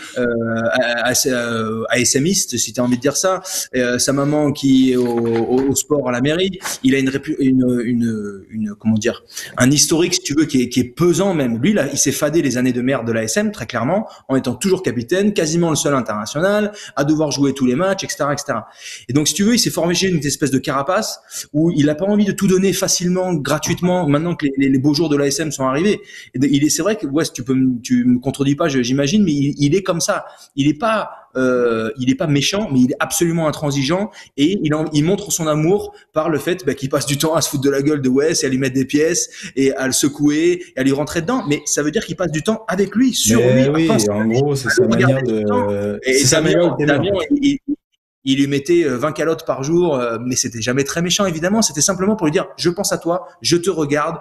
Speaker 2: ASMiste, si tu as envie de dire ça, sa maman qui est au sport à la mairie, il a comment dire, un historique, si tu veux, qui est pesant même. Lui, là, il s'est fadé les années de merde de l'ASM, très clairement, en étant toujours capitaine, quasiment le seul international, à devoir jouer tous les matchs, etc., etc. Et donc, si tu veux, il s'est forgé une espèce de carapace où il n'a pas envie de tout donner facilement, gratuitement, maintenant que les beaux jours de l'ASM sont arrivés. C'est vrai que, ouais, tu me contredis pas, j'imagine, mais il est comme ça. Il est pas méchant, mais il est absolument intransigeant et il montre son amour par le fait qu'il passe du temps à se foutre de la gueule de Wes et à lui mettre des pièces et à le secouer et à lui rentrer dedans. Mais ça veut dire qu'il passe du temps avec lui, sur
Speaker 3: Mais
Speaker 2: lui.
Speaker 3: oui, en gros, c'est sa manière de.
Speaker 2: Et Damien, il lui mettait 20 calottes par jour, mais c'était jamais très méchant, évidemment. C'était simplement pour lui dire, je pense à toi, je te regarde,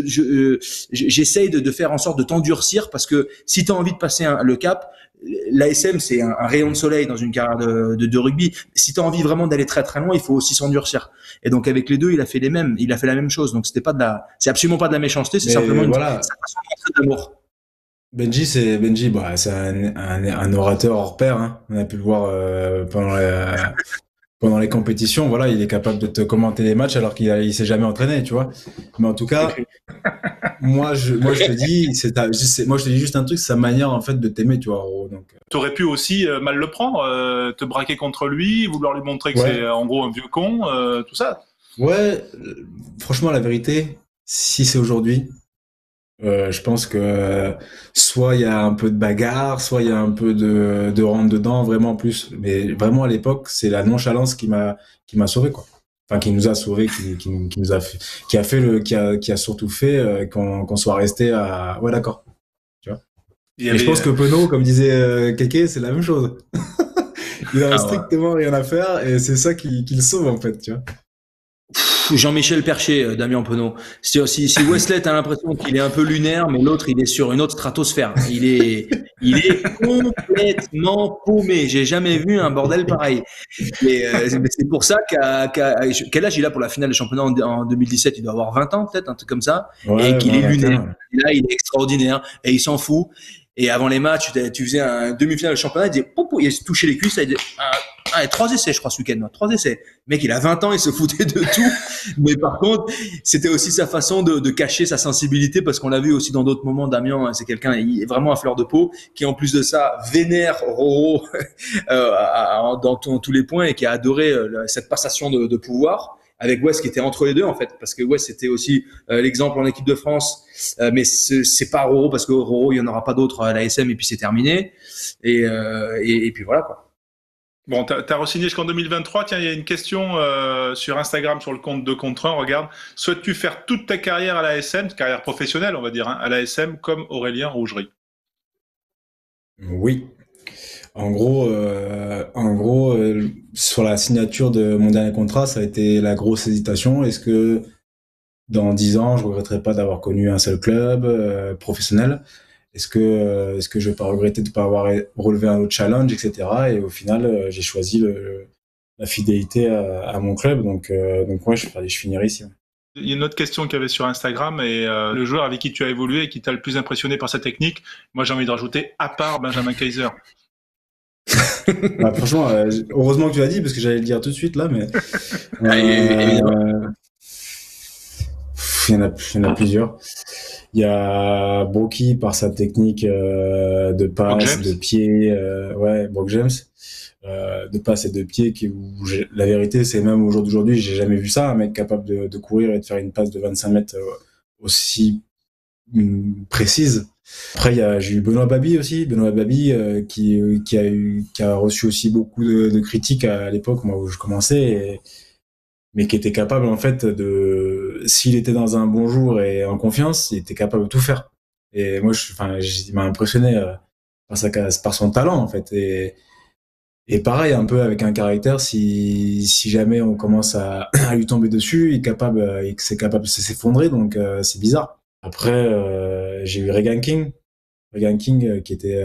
Speaker 2: j'essaye de faire en sorte de t'endurcir parce que si tu as envie de passer le cap, l'ASM, c'est un rayon de soleil dans une carrière de rugby. Si tu as envie vraiment d'aller très très loin, il faut aussi s'endurcir. Et donc avec les deux, il a fait la même chose. Donc c'est absolument pas de la méchanceté, c'est simplement une façon d'amour.
Speaker 3: Benji, c'est un orateur hors pair. Hein. On a pu le voir pendant les compétitions. Voilà, il est capable de te commenter les matchs alors qu'il s'est jamais entraîné, tu vois. Mais en tout cas, moi je te dis, moi je te dis juste un truc, c'est sa manière en fait de t'aimer, tu vois. Donc.
Speaker 1: T'aurais pu aussi mal le prendre, te braquer contre lui, vouloir lui montrer que c'est en gros un vieux con, tout ça.
Speaker 3: Ouais, franchement la vérité, si c'est aujourd'hui. Je pense que soit il y a un peu de bagarre, soit il y a un peu de rentre dedans, vraiment plus. Mais vraiment à l'époque, c'est la nonchalance qui m'a sauvé quoi. Enfin, qui nous a sauvés, qui nous a fait, qui a surtout fait qu'on soit resté à. Ouais, d'accord. Tu vois. Et je pense que Penaud, comme disait Kéké, c'est la même chose. Il a strictement rien à faire et c'est ça qui le sauve en fait, tu vois.
Speaker 2: Jean-Michel Percher, Damien Penaud. Si Wesley, t'as l'impression qu'il est un peu lunaire, mais l'autre, il est sur une autre stratosphère. Il est complètement paumé. J'ai jamais vu un bordel pareil. Et c'est pour ça quel âge il a pour la finale du championnat en 2017? Il doit avoir 20 ans, peut-être, un truc comme ça. Ouais, et qu'il est lunaire. Et là, il est extraordinaire. Et il s'en fout. Et avant les matchs, tu faisais un demi-finale de championnat, il disait, il se touchait les cuisses, il disait, 3 essais, je crois, ce week-end, 3 essais. Le mec, il a 20 ans, il se foutait de tout. Mais par contre, c'était aussi sa façon de cacher sa sensibilité parce qu'on l'a vu aussi dans d'autres moments. Damien, c'est quelqu'un, il est vraiment à fleur de peau, qui en plus de ça, vénère Roro, dans tous les points et qui a adoré cette passation de pouvoir. Avec Wes qui était entre les deux en fait, parce que Wes c'était aussi l'exemple en équipe de France, mais c'est pas Roro parce que Roro il y en aura pas d'autres à l'ASM et puis c'est terminé et puis voilà quoi.
Speaker 1: Bon, t'as re-signé jusqu'en 2023. Tiens, il y a une question sur Instagram sur le compte 2 contre 1. Regarde, souhaites-tu faire toute ta carrière à l'ASM, carrière professionnelle on va dire, hein, à l'ASM comme Aurélien Rougerie?
Speaker 3: Oui. En gros, sur la signature de mon dernier contrat, ça a été la grosse hésitation. Est-ce que dans 10 ans, je regretterais pas d'avoir connu un seul club professionnel? est-ce que je vais pas regretter de pas avoir relevé un autre challenge, etc. Et au final, j'ai choisi la fidélité à mon club. Donc ouais, je finirai ici. Ouais.
Speaker 1: Il y a une autre question qu'il y avait sur Instagram et le joueur avec qui tu as évolué et qui t'a le plus impressionné par sa technique. Moi, j'ai envie de rajouter, à part Benjamin Kaiser.
Speaker 3: Bah, franchement, heureusement que tu l'as dit parce que j'allais le dire tout de suite là, mais il y en a plusieurs. Il y a Brookie par sa technique de passe, de pied, Brock James, de passe et de pied la vérité, c'est même au jour d'aujourd'hui, j'ai jamais vu ça, un mec capable de courir et de faire une passe de 25 mètres aussi précise. Après, j'ai eu Benoît Babi aussi, qui a reçu aussi beaucoup de critiques à l'époque, moi, où je commençais, mais qui était capable, en fait, s'il était dans un bon jour et en confiance, il était capable de tout faire. Et moi, il m'a impressionné par son talent, en fait. Et pareil, un peu avec un caractère, si jamais on commence à lui tomber dessus, c'est capable de s'effondrer, donc c'est bizarre. Après, j'ai eu Regan King, qui était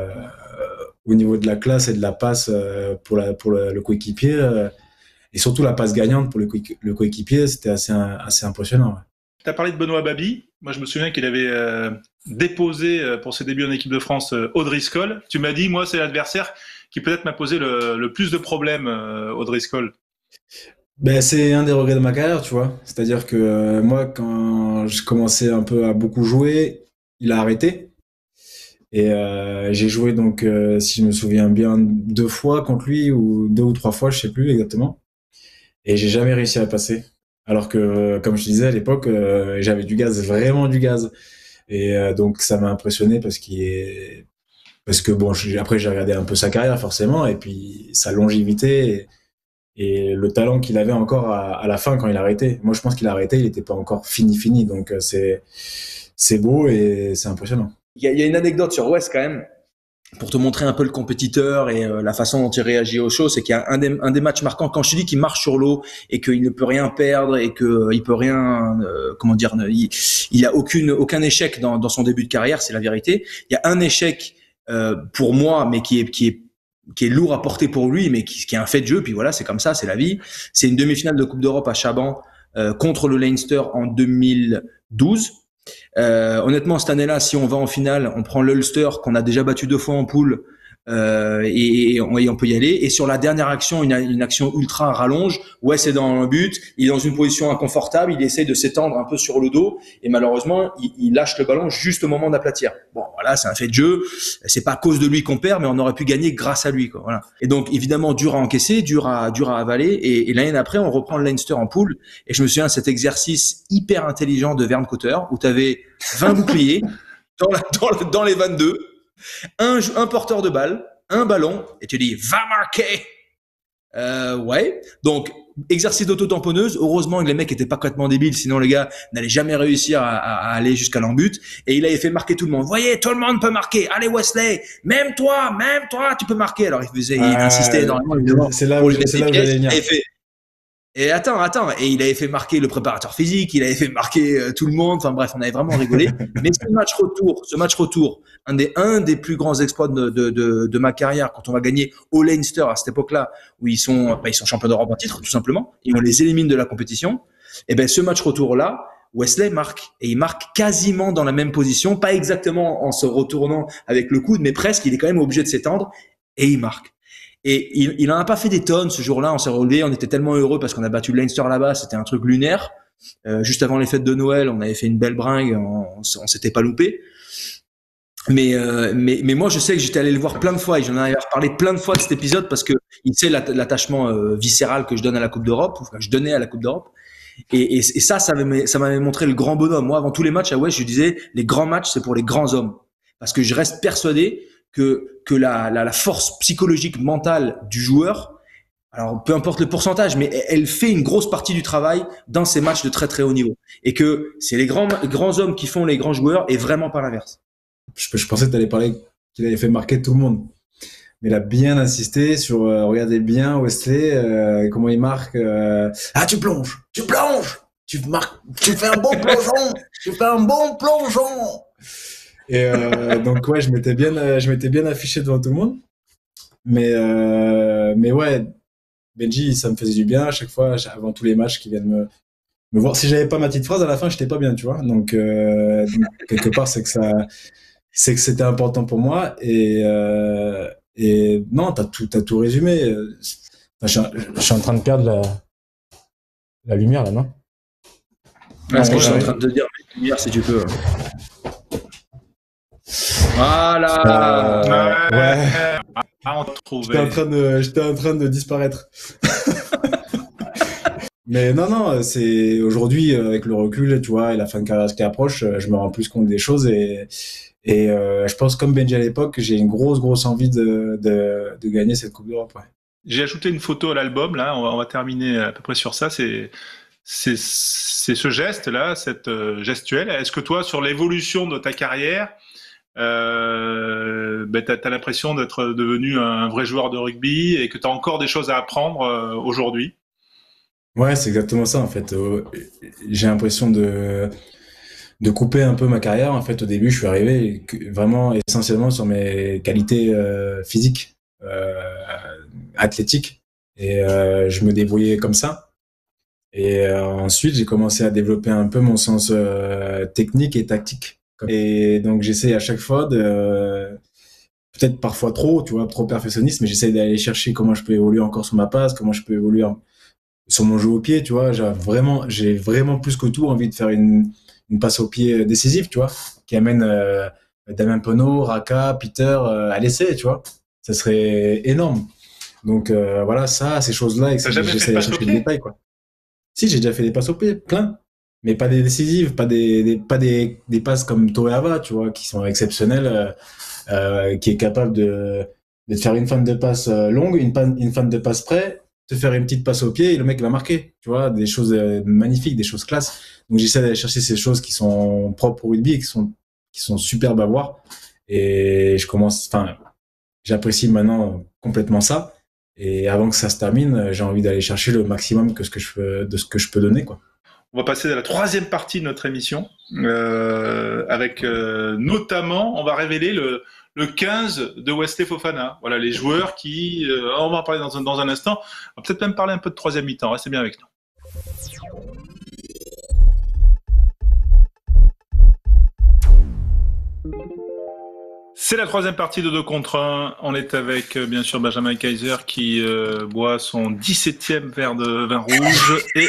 Speaker 3: au niveau de la classe et de la passe pour le coéquipier, et surtout la passe gagnante pour le coéquipier, c'était assez impressionnant. Ouais.
Speaker 1: Tu as parlé de Benoît Babi. Moi, je me souviens qu'il avait déposé pour ses débuts en équipe de France O'Driscoll. Tu m'as dit, moi, c'est l'adversaire qui peut-être m'a posé le plus de problèmes, O'Driscoll.
Speaker 3: Ben, c'est un des regrets de ma carrière, tu vois. C'est-à-dire que moi, quand je commençais un peu à beaucoup jouer, il a arrêté. Et j'ai joué donc, si je me souviens bien, 2 fois contre lui, ou 2 ou 3 fois, je sais plus exactement. Et j'ai jamais réussi à passer. Alors que, comme je disais à l'époque, j'avais du gaz, vraiment du gaz. Et donc ça m'a impressionné parce que bon, après j'ai regardé un peu sa carrière forcément, et puis sa longévité et le talent qu'il avait encore à la fin quand il a arrêté. Moi, je pense qu'il a arrêté, il n'était pas encore fini. Donc c'est beau et c'est impressionnant.
Speaker 2: Il y a une anecdote sur West quand même, pour te montrer un peu le compétiteur et la façon dont il réagit aux choses. C'est qu'il y a un des matchs marquants, quand je te dis qu'il marche sur l'eau et qu'il ne peut rien perdre et qu'il peut rien, il a aucun échec dans son début de carrière, c'est la vérité. Il y a un échec pour moi, mais qui est lourd à porter pour lui, mais qui est un fait de jeu. Puis voilà, c'est comme ça, c'est la vie. C'est une demi-finale de Coupe d'Europe à Chaban contre le Leinster en 2012. Honnêtement, cette année-là, si on va en finale, on prend l'Ulster qu'on a déjà battu 2 fois en poule, et on peut y aller. Et sur la dernière action, une action ultra rallonge. Ouais, c'est dans le but. Il est dans une position inconfortable. Il essaie de s'étendre un peu sur le dos. Et malheureusement, il lâche le ballon juste au moment d'aplatir. Bon, voilà, c'est un fait de jeu. C'est pas à cause de lui qu'on perd, mais on aurait pu gagner grâce à lui, quoi. Voilà. Et donc, évidemment, dur à encaisser, dur à avaler. Et l'année d'après, on reprend le Leinster en poule. Et je me souviens de cet exercice hyper intelligent de Vern Cotter où tu avais 20 boucliers dans les 22. Un porteur de balle, un ballon, et tu dis va marquer. Ouais. Donc exercice d'auto-tamponneuse. Heureusement que les mecs étaient pas complètement débiles, sinon les gars n'allaient jamais réussir à aller jusqu'à l'en-but. Et il avait fait marquer tout le monde. Voyez, tout le monde peut marquer. Allez Wesley, même toi, tu peux marquer. Alors il insistait énormément.
Speaker 3: C'est là où j'allais venir.
Speaker 2: Et attends, et il avait fait marquer le préparateur physique, il avait fait marquer tout le monde. Enfin bref, on avait vraiment rigolé. Mais ce match retour, un des plus grands exploits de ma carrière, quand on va gagner au Leinster à cette époque-là, où ils sont champions d'Europe en titre, tout simplement, et on les élimine de la compétition. Et ben ce match retour-là, Wesley marque, et il marque quasiment dans la même position, pas exactement en se retournant avec le coude, mais presque. Il est quand même obligé de s'étendre, et il marque. Et il en a pas fait des tonnes ce jour-là. On s'est relevé, on était tellement heureux parce qu'on a battu le Leinster là-bas. C'était un truc lunaire. Juste avant les fêtes de Noël, on avait fait une belle bringue. On s'était pas loupé. Mais moi, je sais que j'étais allé le voir plein de fois et j'en avais reparlé plein de fois de cet épisode parce que il sait l'attachement viscéral que je donne à la Coupe d'Europe, enfin, que je donnais à la Coupe d'Europe. Et ça m'avait montré le grand bonhomme. Moi, avant tous les matchs à West, je disais les grands matchs, c'est pour les grands hommes, parce que je reste persuadé que la force psychologique mentale du joueur, alors peu importe le pourcentage, mais elle fait une grosse partie du travail dans ces matchs de très très haut niveau, et que c'est les grands hommes qui font les grands joueurs et vraiment pas l'inverse.
Speaker 3: Je pensais que tu allais parler qu'il avait fait marquer tout le monde, mais il a bien insisté sur regardez bien Wesley, comment il marque. Tu plonges, tu marques, tu fais un bon plongeon, Et donc ouais, je m'étais bien affiché devant tout le monde. Mais ouais, Benji, ça me faisait du bien à chaque fois, avant tous les matchs, qui viennent me voir. Si j'avais pas ma petite phrase à la fin, j'étais pas bien, tu vois. Donc quelque part, c'est que c'était important pour moi. Et non, t'as tout résumé. Je suis en train de perdre la lumière là, non?
Speaker 2: Ah, ce que
Speaker 1: Ouais,
Speaker 2: je suis en
Speaker 1: ouais.
Speaker 2: train de te dire, lumière, si tu peux. Voilà.
Speaker 3: Ouais.
Speaker 1: On trouvait.
Speaker 3: J'étais en train de disparaître. Mais non, c'est aujourd'hui, avec le recul, tu vois, et la fin de carrière qui approche, je me rends plus compte des choses et je pense, comme Benji à l'époque, j'ai une grosse envie de gagner cette Coupe d'Europe, ouais.
Speaker 1: J'ai ajouté une photo à l'album, là, on va terminer à peu près sur ça. C'est ce geste-là, cette gestuelle. Est-ce que toi, sur l'évolution de ta carrière, t'as l'impression d'être devenu un vrai joueur de rugby et que t'as encore des choses à apprendre aujourd'hui?
Speaker 3: Ouais, c'est exactement ça, en fait. J'ai l'impression de couper un peu ma carrière. En fait, au début, je suis arrivé vraiment essentiellement sur mes qualités physiques, athlétiques, et je me débrouillais comme ça. Et ensuite, j'ai commencé à développer un peu mon sens technique et tactique. Et donc, j'essaie à chaque fois peut-être parfois trop, tu vois, trop perfectionniste, mais j'essaie d'aller chercher comment je peux évoluer encore sur ma passe, comment je peux évoluer sur mon jeu au pied, tu vois. J'ai vraiment plus que tout envie de faire une passe au pied décisive, tu vois, qui amène Damien Penaud, Raka, Peter à l'essai, tu vois. Ça serait énorme. Donc voilà, ces choses-là, et
Speaker 1: T'as jamais fait
Speaker 3: j'essaie
Speaker 1: de
Speaker 3: de
Speaker 1: passe au
Speaker 3: chercher le
Speaker 1: pied?
Speaker 3: détail, quoi. Si, j'ai déjà fait des passes au pied, plein. Mais pas des décisives, pas des passes comme Toeava, tu vois, qui sont exceptionnelles, qui est capable de te faire une fin de passe longue, une fin de passe près, te faire une petite passe au pied et le mec va marquer, tu vois, des choses magnifiques, des choses classe. Donc j'essaie d'aller chercher ces choses qui sont propres au rugby et qui sont superbes à voir. Et j'apprécie maintenant complètement ça. Et avant que ça se termine, j'ai envie d'aller chercher le maximum de ce que je peux donner, quoi.
Speaker 1: On va passer à la troisième partie de notre émission, avec notamment, on va révéler le 15 de Wesley Fofana. Voilà, les joueurs qui... on va en parler dans un instant. On va peut-être même parler un peu de troisième mi-temps. Restez bien avec nous. C'est la troisième partie de 2 contre 1. On est avec, bien sûr, Benjamin Kaiser qui boit son 17e verre de vin rouge et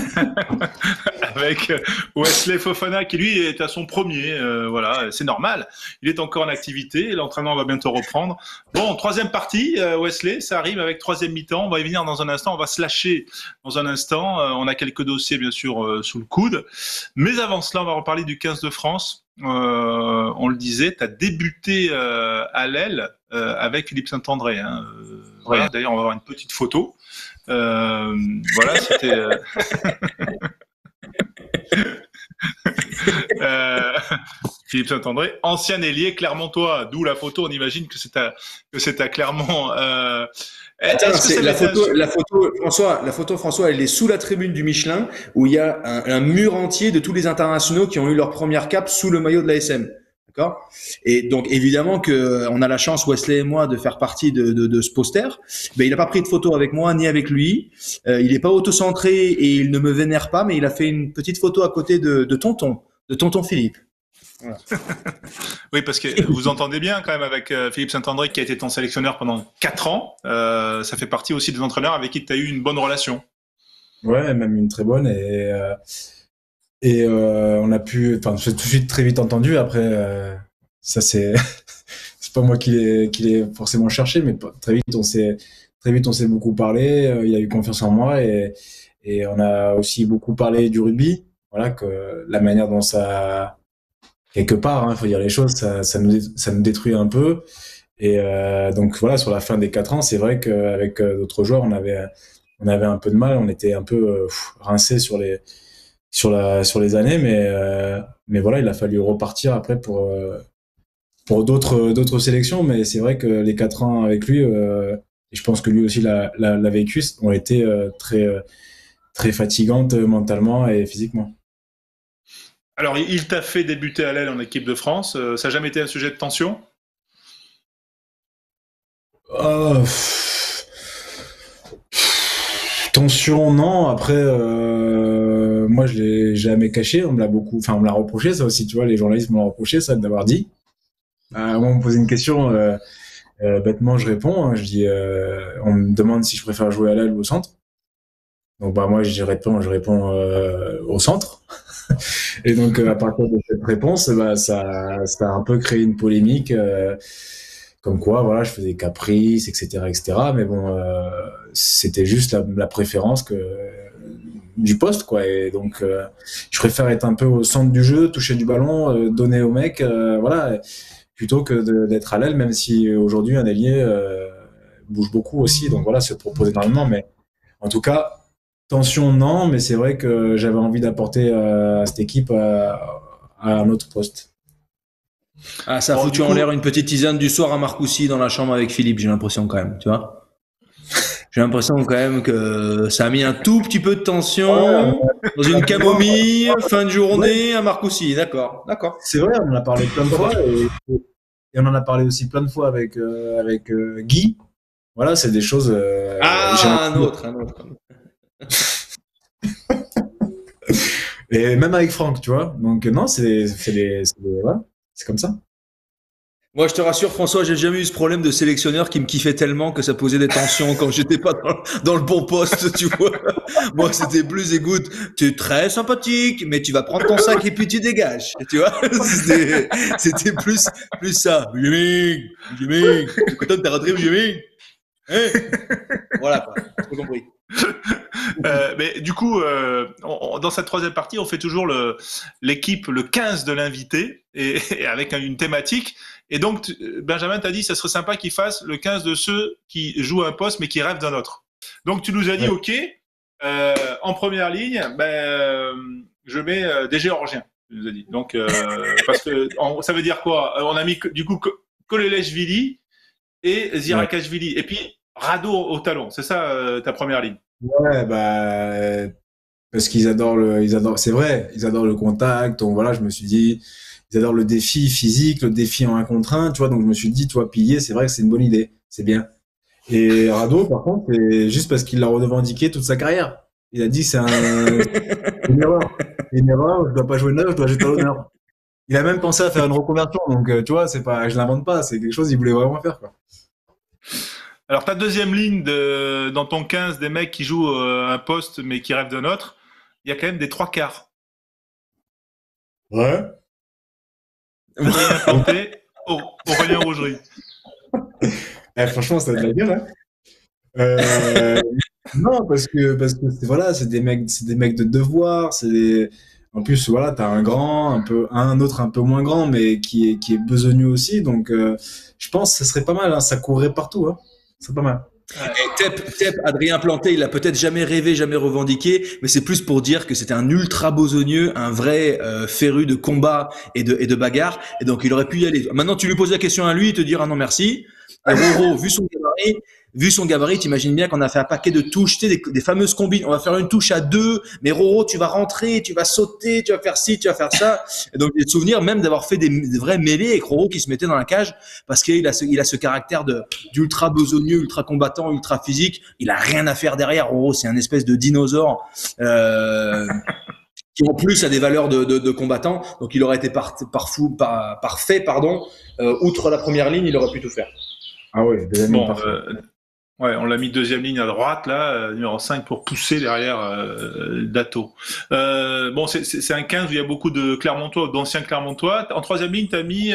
Speaker 1: avec Wesley Fofana qui, lui, est à son premier. Voilà, c'est normal. Il est encore en activité. L'entraînement va bientôt reprendre. Bon, troisième partie, Wesley, ça arrive avec troisième mi-temps. On va y venir dans un instant. On va se lâcher dans un instant. On a quelques dossiers, bien sûr, sous le coude. Mais avant cela, on va reparler du 15 de France. On le disait, tu as débuté à l'aile avec Philippe Saint-André. Hein. Voilà, d'ailleurs, on va avoir une petite photo. Voilà, c'était... Philippe Saint-André, ancien ailier clermontois, d'où la photo, on imagine que c'est à Clermont.
Speaker 2: Attends, la photo, François, elle est sous la tribune du Michelin, où il y a un mur entier de tous les internationaux qui ont eu leur première cape sous le maillot de l'ASM. D'accord? Et donc, évidemment que on a la chance, Wesley et moi, de faire partie de ce poster. Mais il n'a pas pris de photo avec moi, ni avec lui. Il n'est pas autocentré et il ne me vénère pas, mais il a fait une petite photo à côté de tonton Philippe. Voilà.
Speaker 1: Oui, parce que vous entendez bien quand même avec Philippe Saint-André qui a été ton sélectionneur pendant 4 ans. Ça fait partie aussi des entraîneurs avec qui tu as eu une bonne relation.
Speaker 3: Ouais, même une très bonne. On a pu, enfin, j'ai tout de suite très vite entendu. Après, ça c'est, c'est pas moi qui l'ai forcément cherché, mais très vite on s'est beaucoup parlé. Il a eu confiance en moi et on a aussi beaucoup parlé du rugby. Voilà, que la manière dont ça, quelque part, hein, faut dire les choses, ça nous détruit un peu. Et donc voilà, sur la fin des 4 ans, c'est vrai qu'avec d'autres joueurs, on avait un peu de mal, on était un peu rincés sur les années, mais voilà, il a fallu repartir après pour d'autres sélections. Mais c'est vrai que les 4 ans avec lui, et je pense que lui aussi l'a vécu, ont été très, très fatigantes mentalement et physiquement.
Speaker 1: Alors, il t'a fait débuter à l'aile en équipe de France. Ça n'a jamais été un sujet de tension?
Speaker 3: Euh, Tension, non. Après, moi, je l'ai jamais caché. On me l'a beaucoup, enfin, on me l'a reproché, ça aussi, tu vois. Les journalistes me l'ont reproché, ça, d'avoir dit. Moi, on me posait une question, bêtement, je réponds. Hein, je dis, on me demande si je préfère jouer à l'aile ou au centre. Donc, bah, moi, je réponds au centre. Et donc, à partir de cette réponse, bah, ça a un peu créé une polémique. Comme quoi, voilà, je faisais des caprices, etc., etc. Mais bon, c'était juste la préférence du poste, quoi. Et donc, je préfère être un peu au centre du jeu, toucher du ballon, donner au mec, voilà, plutôt que d'être à l'aile, même si aujourd'hui un ailier bouge beaucoup aussi. Donc voilà, se propose énormément. Mais en tout cas, tension, non. Mais c'est vrai que j'avais envie d'apporter à cette équipe à un autre poste.
Speaker 2: Ah, ça a
Speaker 1: Bon,
Speaker 2: foutu
Speaker 1: du
Speaker 2: en
Speaker 1: coup,
Speaker 2: l'air une petite tisane du soir à Marcoussis dans la chambre avec Philippe, j'ai l'impression quand même, tu vois. J'ai l'impression quand même que ça a mis un tout petit peu de tension dans une camomille, fin de
Speaker 3: Ouais,
Speaker 2: journée à Marcoussis. D'accord, d'accord.
Speaker 3: c'est vrai, on en a parlé plein de fois et on en a parlé aussi plein de fois avec Guy. Voilà, c'est des choses.
Speaker 2: Ah, un autre, un autre.
Speaker 3: Et même avec Franck, tu vois. Donc non, voilà, c'est comme ça.
Speaker 2: Moi, je te rassure, François, j'ai jamais eu ce problème de sélectionneur qui me kiffait tellement que ça posait des tensions quand j'étais pas dans le bon poste, tu vois. Moi, c'était plus, écoute, tu es très sympathique, mais tu vas prendre ton sac et puis tu dégages, tu vois. C'était plus ça. Benjamin, tu es content de ta retraite, Benjamin? Hein? Voilà, quoi. T'as tout compris.
Speaker 1: mais du coup, dans cette troisième partie, on fait toujours l'équipe, le 15 de l'invité, et avec une thématique. Et donc, Benjamin t'a dit, ça serait sympa qu'il fasse le 15 de ceux qui jouent un poste, mais qui rêvent d'un autre. Donc, tu nous as dit,
Speaker 3: Ouais.
Speaker 1: OK, en première ligne, je mets des Géorgiens, tu nous as dit. Donc, parce que ça veut dire quoi? On a mis, du coup, Koleleshvili et
Speaker 3: Ouais.
Speaker 1: Zirakashvili. Et puis, Rado au talon. C'est ça, ta première ligne?
Speaker 3: Ouais, bah parce qu'ils adorent c'est vrai, ils adorent le contact. Donc voilà, je me suis dit, ils adorent le défi physique, le défi en un contre un, tu vois. Donc je me suis dit, tu vois, pilier, c'est vrai que c'est une bonne idée, c'est bien. Et Rado, par contre, c'est juste parce qu'il l'a revendiqué toute sa carrière. Il a dit, c'est une erreur. C'est une erreur, je dois pas jouer neuf, je dois jouer à l'honneur. Il a même pensé à faire une reconversion, donc tu vois, c'est pas, je l'invente pas, c'est quelque chose qu'il voulait vraiment faire, quoi.
Speaker 1: Alors, ta deuxième ligne dans ton 15 des mecs qui jouent un poste mais qui rêvent d'un autre, il y a quand même des trois quarts.
Speaker 3: Ouais.
Speaker 1: Adrien Planté, Aurélien Rougerie.
Speaker 3: Franchement, ça a de la gueule, hein. Euh, non, parce que voilà, c'est des mecs de devoir, en plus voilà, t'as un grand, un autre un peu moins grand, mais qui est besogneux aussi, donc je pense que ce serait pas mal, hein, ça courrait partout, hein. C'est pas mal.
Speaker 2: Et Tep, Adrien Planté, il a peut-être jamais rêvé, jamais revendiqué, mais c'est plus pour dire que c'était un ultra besogneux, un vrai féru de combat et de bagarre, et donc il aurait pu y aller. Maintenant, tu lui poses la question à lui, il te dira non merci. Et Roro, vu son gabarit, t'imagines bien qu'on a fait un paquet de touches, tu sais, des fameuses combines. On va faire une touche à deux, mais Roro, tu vas rentrer, tu vas sauter, tu vas faire ci, tu vas faire ça. Et donc, j'ai le souvenir même d'avoir fait des vrais mêlées avec Roro qui se mettait dans la cage parce qu'il a il a ce caractère d'ultra besogneux, ultra combattant, ultra physique. Il a rien à faire derrière. Roro, c'est un espèce de dinosaure. Qui en plus a des valeurs de combattant, donc il aurait été parfait, pardon. Outre la première ligne, il aurait pu tout faire.
Speaker 3: Ah ouais, des amis
Speaker 1: Bon,
Speaker 3: parfaits.
Speaker 1: ouais, on l'a mis deuxième ligne à droite, là, numéro 5 pour pousser derrière Dato. Bon, c'est un 15 où il y a beaucoup de Clermontois, d'anciens Clermontois. En troisième ligne, tu as mis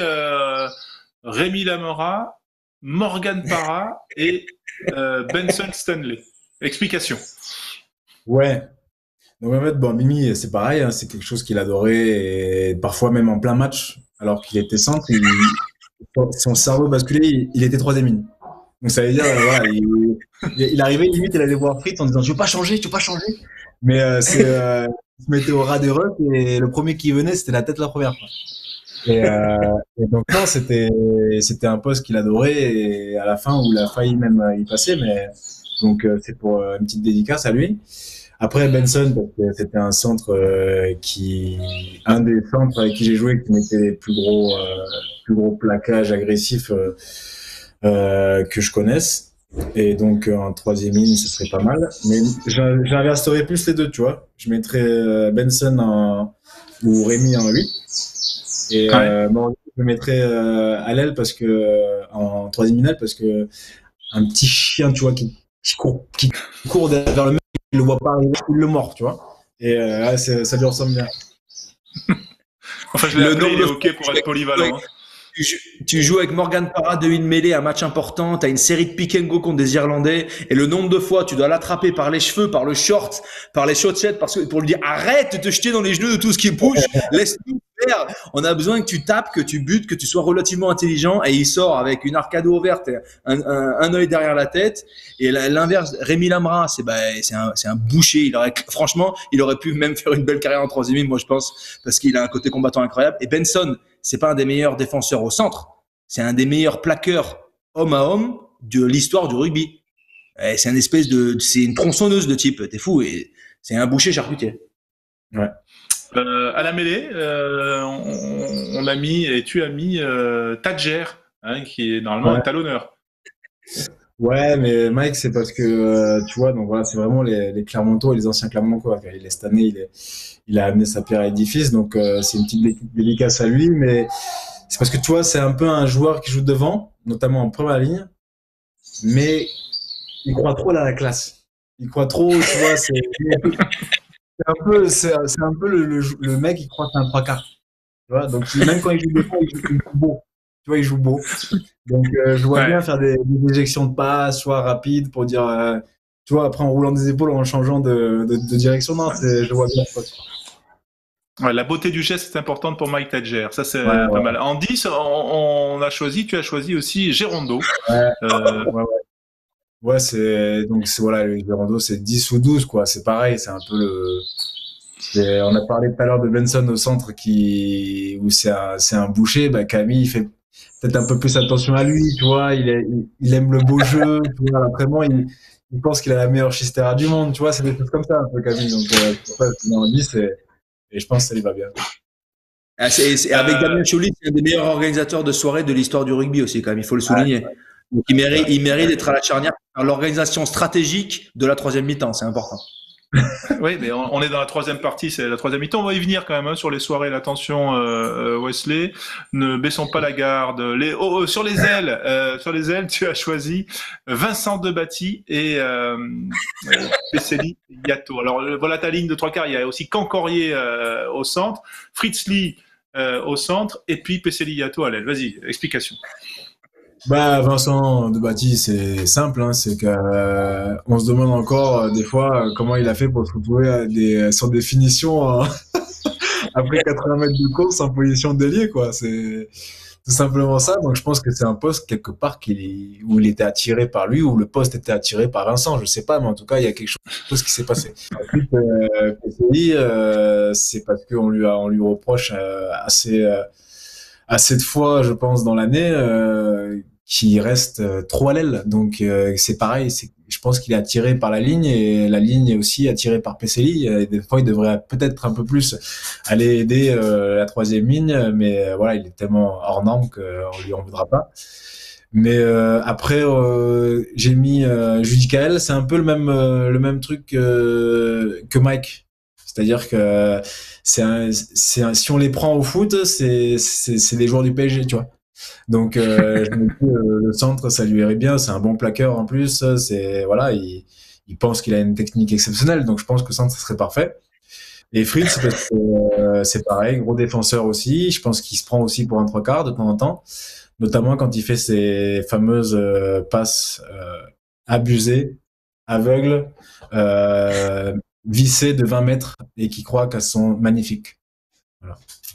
Speaker 1: Rémi Lamora, Morgan Parra et Benson Stanley. Explication.
Speaker 3: Ouais. Donc en fait, bon, Mimi, c'est pareil, hein, c'est quelque chose qu'il adorait, et parfois même en plein match, alors qu'il était centre, son cerveau basculait, il était troisième ligne. Donc ça veut dire, voilà, il arrivait limite, il allait voir Fritz en disant, tu veux pas changer, tu veux pas changer. Mais il se mettait au ras des rocs et le premier qui venait, c'était la tête la première, quoi. Et donc non, c'était un poste qu'il adorait et à la fin où il a failli même y passer, mais donc c'est pour une petite dédicace à lui. Après Benson, parce que c'était un centre un des centres avec qui j'ai joué qui mettait les plus gros plaquages agressifs que je connaisse. Et donc en troisième ligne, ce serait pas mal. Mais j'inverserais plus les deux, tu vois. Je mettrais ou Rémi en 8. Et bon, je mettrais à l'aile parce que en troisième ligne parce que un petit chien, tu vois, qui court vers le mec, il le voit pas arriver, il le mord, tu vois. Et ça lui ressemble bien.
Speaker 1: Enfin, je l'ai appelé, il est OK pour être polyvalent. Hein.
Speaker 2: Tu joues avec Morgan Parra de une mêlée, un match important, tu as une série de pick and go contre des Irlandais, et le nombre de fois tu dois l'attraper par les cheveux, par le short, par les chaussettes, pour lui dire arrête de te jeter dans les genoux de tout ce qui bouge, laisse-nous faire. On a besoin que tu tapes, que tu butes, que tu sois relativement intelligent, et il sort avec une arcade ouverte, un œil derrière la tête. Et l'inverse, Rémi Lamra, c'est un boucher. Franchement, il aurait pu même faire une belle carrière en troisième ligne, moi je pense, parce qu'il a un côté combattant incroyable. Et Benson, c'est pas un des meilleurs défenseurs au centre, c'est un des meilleurs plaqueurs homme à homme de l'histoire du rugby. Et c'est c'est une tronçonneuse de type, t'es fou, et c'est un boucher charcutier.
Speaker 3: Ouais.
Speaker 1: À la mêlée, on a mis, et tu as mis Tadger, hein, qui est normalement un talonneur.
Speaker 3: Ouais, mais Mike, c'est parce que tu vois, donc voilà, c'est vraiment les Clermontois et les anciens Clermontois. Cette année, il a amené sa pierre à l'édifice, donc c'est une petite dédicace à lui, mais c'est parce que tu vois, c'est un peu un joueur qui joue devant, notamment en première ligne, mais il croit trop à la classe. Il croit trop, tu vois, c'est un peu le mec qui croit que c'est un trois quarts. Tu vois, donc même quand il joue devant, il joue beau. Tu vois, il joue beau. Donc je vois bien faire des éjections de passe, soit rapides pour dire, tu vois, après en roulant des épaules, en changeant de direction. Non, je vois bien.
Speaker 1: Ouais, la beauté du geste est importante pour Mike Tadger. Ça, c'est pas mal. En 10, tu as choisi aussi Gérondo.
Speaker 3: Ouais, voilà, le Gérondo, c'est 10 ou 12, quoi. C'est pareil, c'est un peu on a parlé tout à l'heure de Benson au centre où c'est un boucher. Bah, Camille, il fait peut-être un peu plus attention à lui, tu vois. Il aime le beau jeu, tu vois. Vraiment, il pense qu'il a la meilleure chistera du monde, tu vois. C'est des choses comme ça, un peu, Camille. Donc, c'est pour ça que en 10, et je pense que ça lui va bien.
Speaker 2: Avec Damien Chouli, c'est un des meilleurs organisateurs de soirée de l'histoire du rugby aussi, quand même, il faut le souligner. Donc, il mérite d'être à la charnière par l'organisation stratégique de la troisième mi-temps, c'est important.
Speaker 1: Oui, mais on est dans la troisième partie, c'est la troisième mi-temps. On va y venir quand même hein, sur les soirées. Attention, Wesley, ne baissons pas la garde. Sur les ailes, tu as choisi Vincent Debatty et Pesselli Yato. Alors voilà ta ligne de trois quarts. Il y a aussi Cancorier au centre, Fritz Lee au centre, et puis Pesselli Yato à l'aile. Vas-y, explication.
Speaker 3: Bah, Vincent Debatty, c'est simple, hein, c'est que on se demande encore des fois comment il a fait pour se retrouver sans définition après 80 mètres de course en position d'ailier, quoi. C'est tout simplement ça. Donc je pense que c'est un poste quelque part où il était attiré par lui, ou le poste était attiré par Vincent. Je sais pas, mais en tout cas il y a quelque chose qui s'est passé. Ensuite, PCI, c'est parce qu'on lui reproche assez de fois, je pense, dans l'année, qui reste trop à l'aile. Donc c'est pareil, je pense qu'il est attiré par la ligne, et la ligne est aussi attirée par Pesselli. Des fois, il devrait peut-être un peu plus aller aider la troisième ligne, mais voilà, il est tellement hors norme qu'on lui en voudra pas. Mais après, j'ai mis Judicaël, c'est un peu le même truc que Mike. C'est-à-dire que si on les prend au foot, c'est des joueurs du PSG, tu vois. Donc je me dis, le centre, ça lui irait bien. C'est un bon plaqueur en plus. Voilà, il pense qu'il a une technique exceptionnelle. Donc je pense que le centre, ça serait parfait. Et Fritz, parce que c'est pareil, gros défenseur aussi. Je pense qu'il se prend aussi pour un trois quarts de temps en temps, notamment quand il fait ses fameuses passes abusées, aveugles, vissées de 20 mètres, et qui croient qu'elles sont magnifiques. Voilà.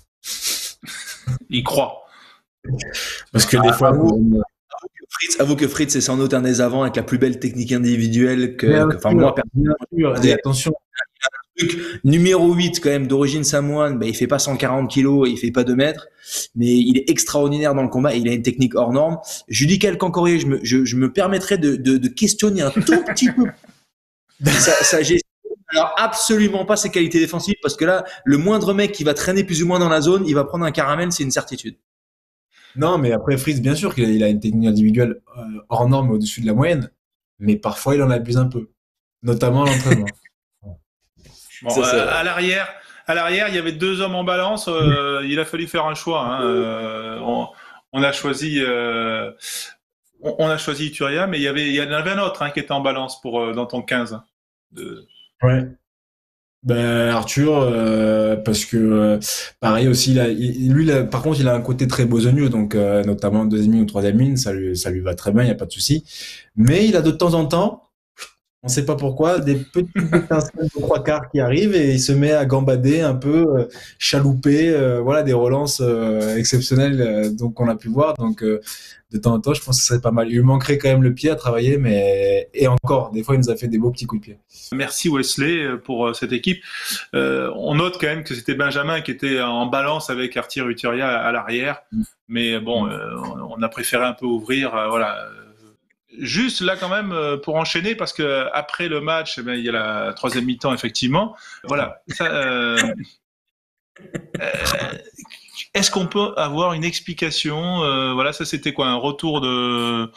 Speaker 1: Il croit.
Speaker 3: Parce que des fois,
Speaker 2: avoue que Fritz est sans doute un des avants avec la plus belle technique individuelle moi, personnellement.
Speaker 3: Et attention.
Speaker 2: Numéro 8, quand même, d'origine samoane, il fait pas 140 kilos, il fait pas 2 mètres, mais il est extraordinaire dans le combat, et il a une technique hors norme. Judicaël Cancorier, je me permettrais de questionner un tout petit peu sa gestion Alors, absolument pas ses qualités défensives, parce que là, le moindre mec qui va traîner plus ou moins dans la zone, il va prendre un caramel, c'est une certitude.
Speaker 3: Non, mais après, Fritz, bien sûr qu'il a une technique individuelle hors norme au-dessus de la moyenne, mais parfois il en abuse un peu, notamment à l'entraînement.
Speaker 1: Bon, à l'arrière, il y avait 2 hommes en balance. Il a fallu faire un choix. Hein. On a choisi, on a choisi Ituria, mais il y en avait un autre qui était en balance pour dans ton 15.
Speaker 3: Ouais. Ben Arthur, parce que pareil aussi, lui, par contre, il a un côté très besogneux, donc notamment en deuxième ligne ou troisième ligne, ça lui va très bien, il y a pas de souci. Mais il a de temps en temps, on sait pas pourquoi, des petites étincelles de 3/4 qui arrivent et il se met à gambader un peu, chalouper, voilà, des relances exceptionnelles donc qu'on a pu voir. Donc de temps en temps, je pense que ce serait pas mal. Il lui manquerait quand même le pied à travailler, mais et encore, des fois, il nous a fait des beaux petits coups de pied.
Speaker 1: Merci Wesley pour cette équipe. On note quand même que c'était Benjamin qui était en balance avec Arthur Uturia à l'arrière, mais bon, on a préféré un peu ouvrir, voilà. Juste là quand même pour enchaîner, parce que après le match, il y a la troisième mi-temps effectivement. Voilà. Est-ce qu'on peut avoir une explication voilà, ça c'était quoi, un retour de...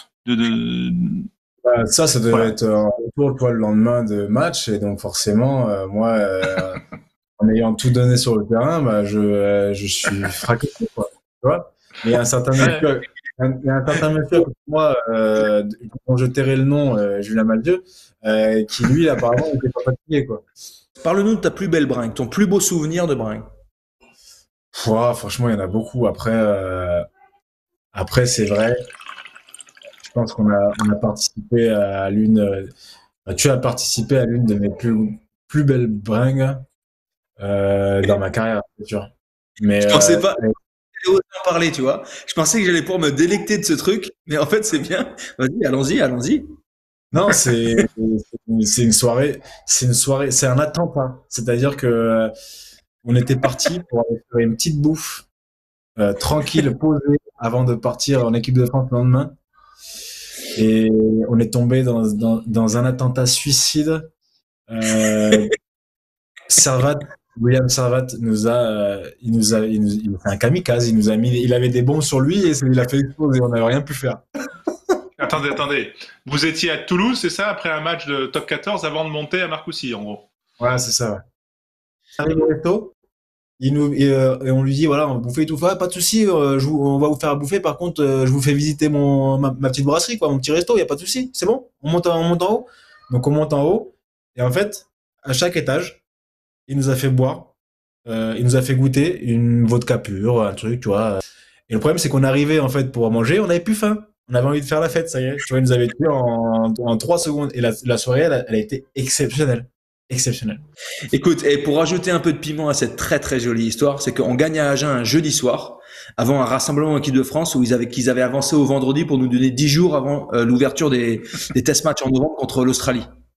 Speaker 3: Ça devait être un retour, toi, le lendemain de match, et donc forcément, moi, en ayant tout donné sur le terrain, je suis fracassé, quoi. Tu vois? Mais il y a un certain monsieur, moi, dont je tairai le nom, Julien Maldieu, qui lui, apparemment, n'était pas fatigué, quoi.
Speaker 2: Parle-nous de ta plus belle bringue, ton plus beau souvenir de bringue.
Speaker 3: Franchement, il y en a beaucoup. Après, c'est vrai. Je pense qu'on a participé à tu as participé à l'une de mes plus belles bringues dans ma carrière, c'est sûr. Mais
Speaker 2: je pensais pas autant parler, tu vois. Je pensais que j'allais pouvoir me délecter de ce truc, mais en fait, c'est bien. Vas-y, allons-y.
Speaker 3: Non, c'est une soirée, c'est un attentat. C'est-à-dire que on était parti pour aller faire une petite bouffe tranquille, posée, avant de partir en équipe de France le lendemain. Et on est tombé dans un attentat suicide. William Servat il fait un kamikaze, il avait des bombes sur lui et il a fait exploser, on n'avait rien pu faire.
Speaker 1: Attendez. Vous étiez à Toulouse, c'est ça, après un match de top 14 avant de monter à Marcoussis, en gros.
Speaker 3: Ouais, c'est ça, ouais. On arrive au resto, et on lui dit, voilà, on va bouffer et tout. Pas de souci, on va vous faire à bouffer. Par contre, je vous fais visiter ma petite brasserie, quoi, mon petit resto, y a pas de souci. C'est bon? On monte en haut. Donc, on monte en haut. Et en fait, à chaque étage, il nous a fait boire, il nous a fait goûter une vodka pure, un truc, tu vois. Et le problème, c'est qu'on arrivait, en fait, pour manger, on avait plus faim. On avait envie de faire la fête, ça y est. Tu vois, il nous avait tué en 3 secondes. Et la soirée, elle a été exceptionnelle. Exceptionnelle.
Speaker 2: Écoute, et pour ajouter un peu de piment à cette très très jolie histoire, c'est qu'on gagne à Agen un jeudi soir, avant un rassemblement en équipe de France où qu'ils avaient avancé au vendredi pour nous donner 10 jours avant l'ouverture des test matchs en novembre contre l'Australie.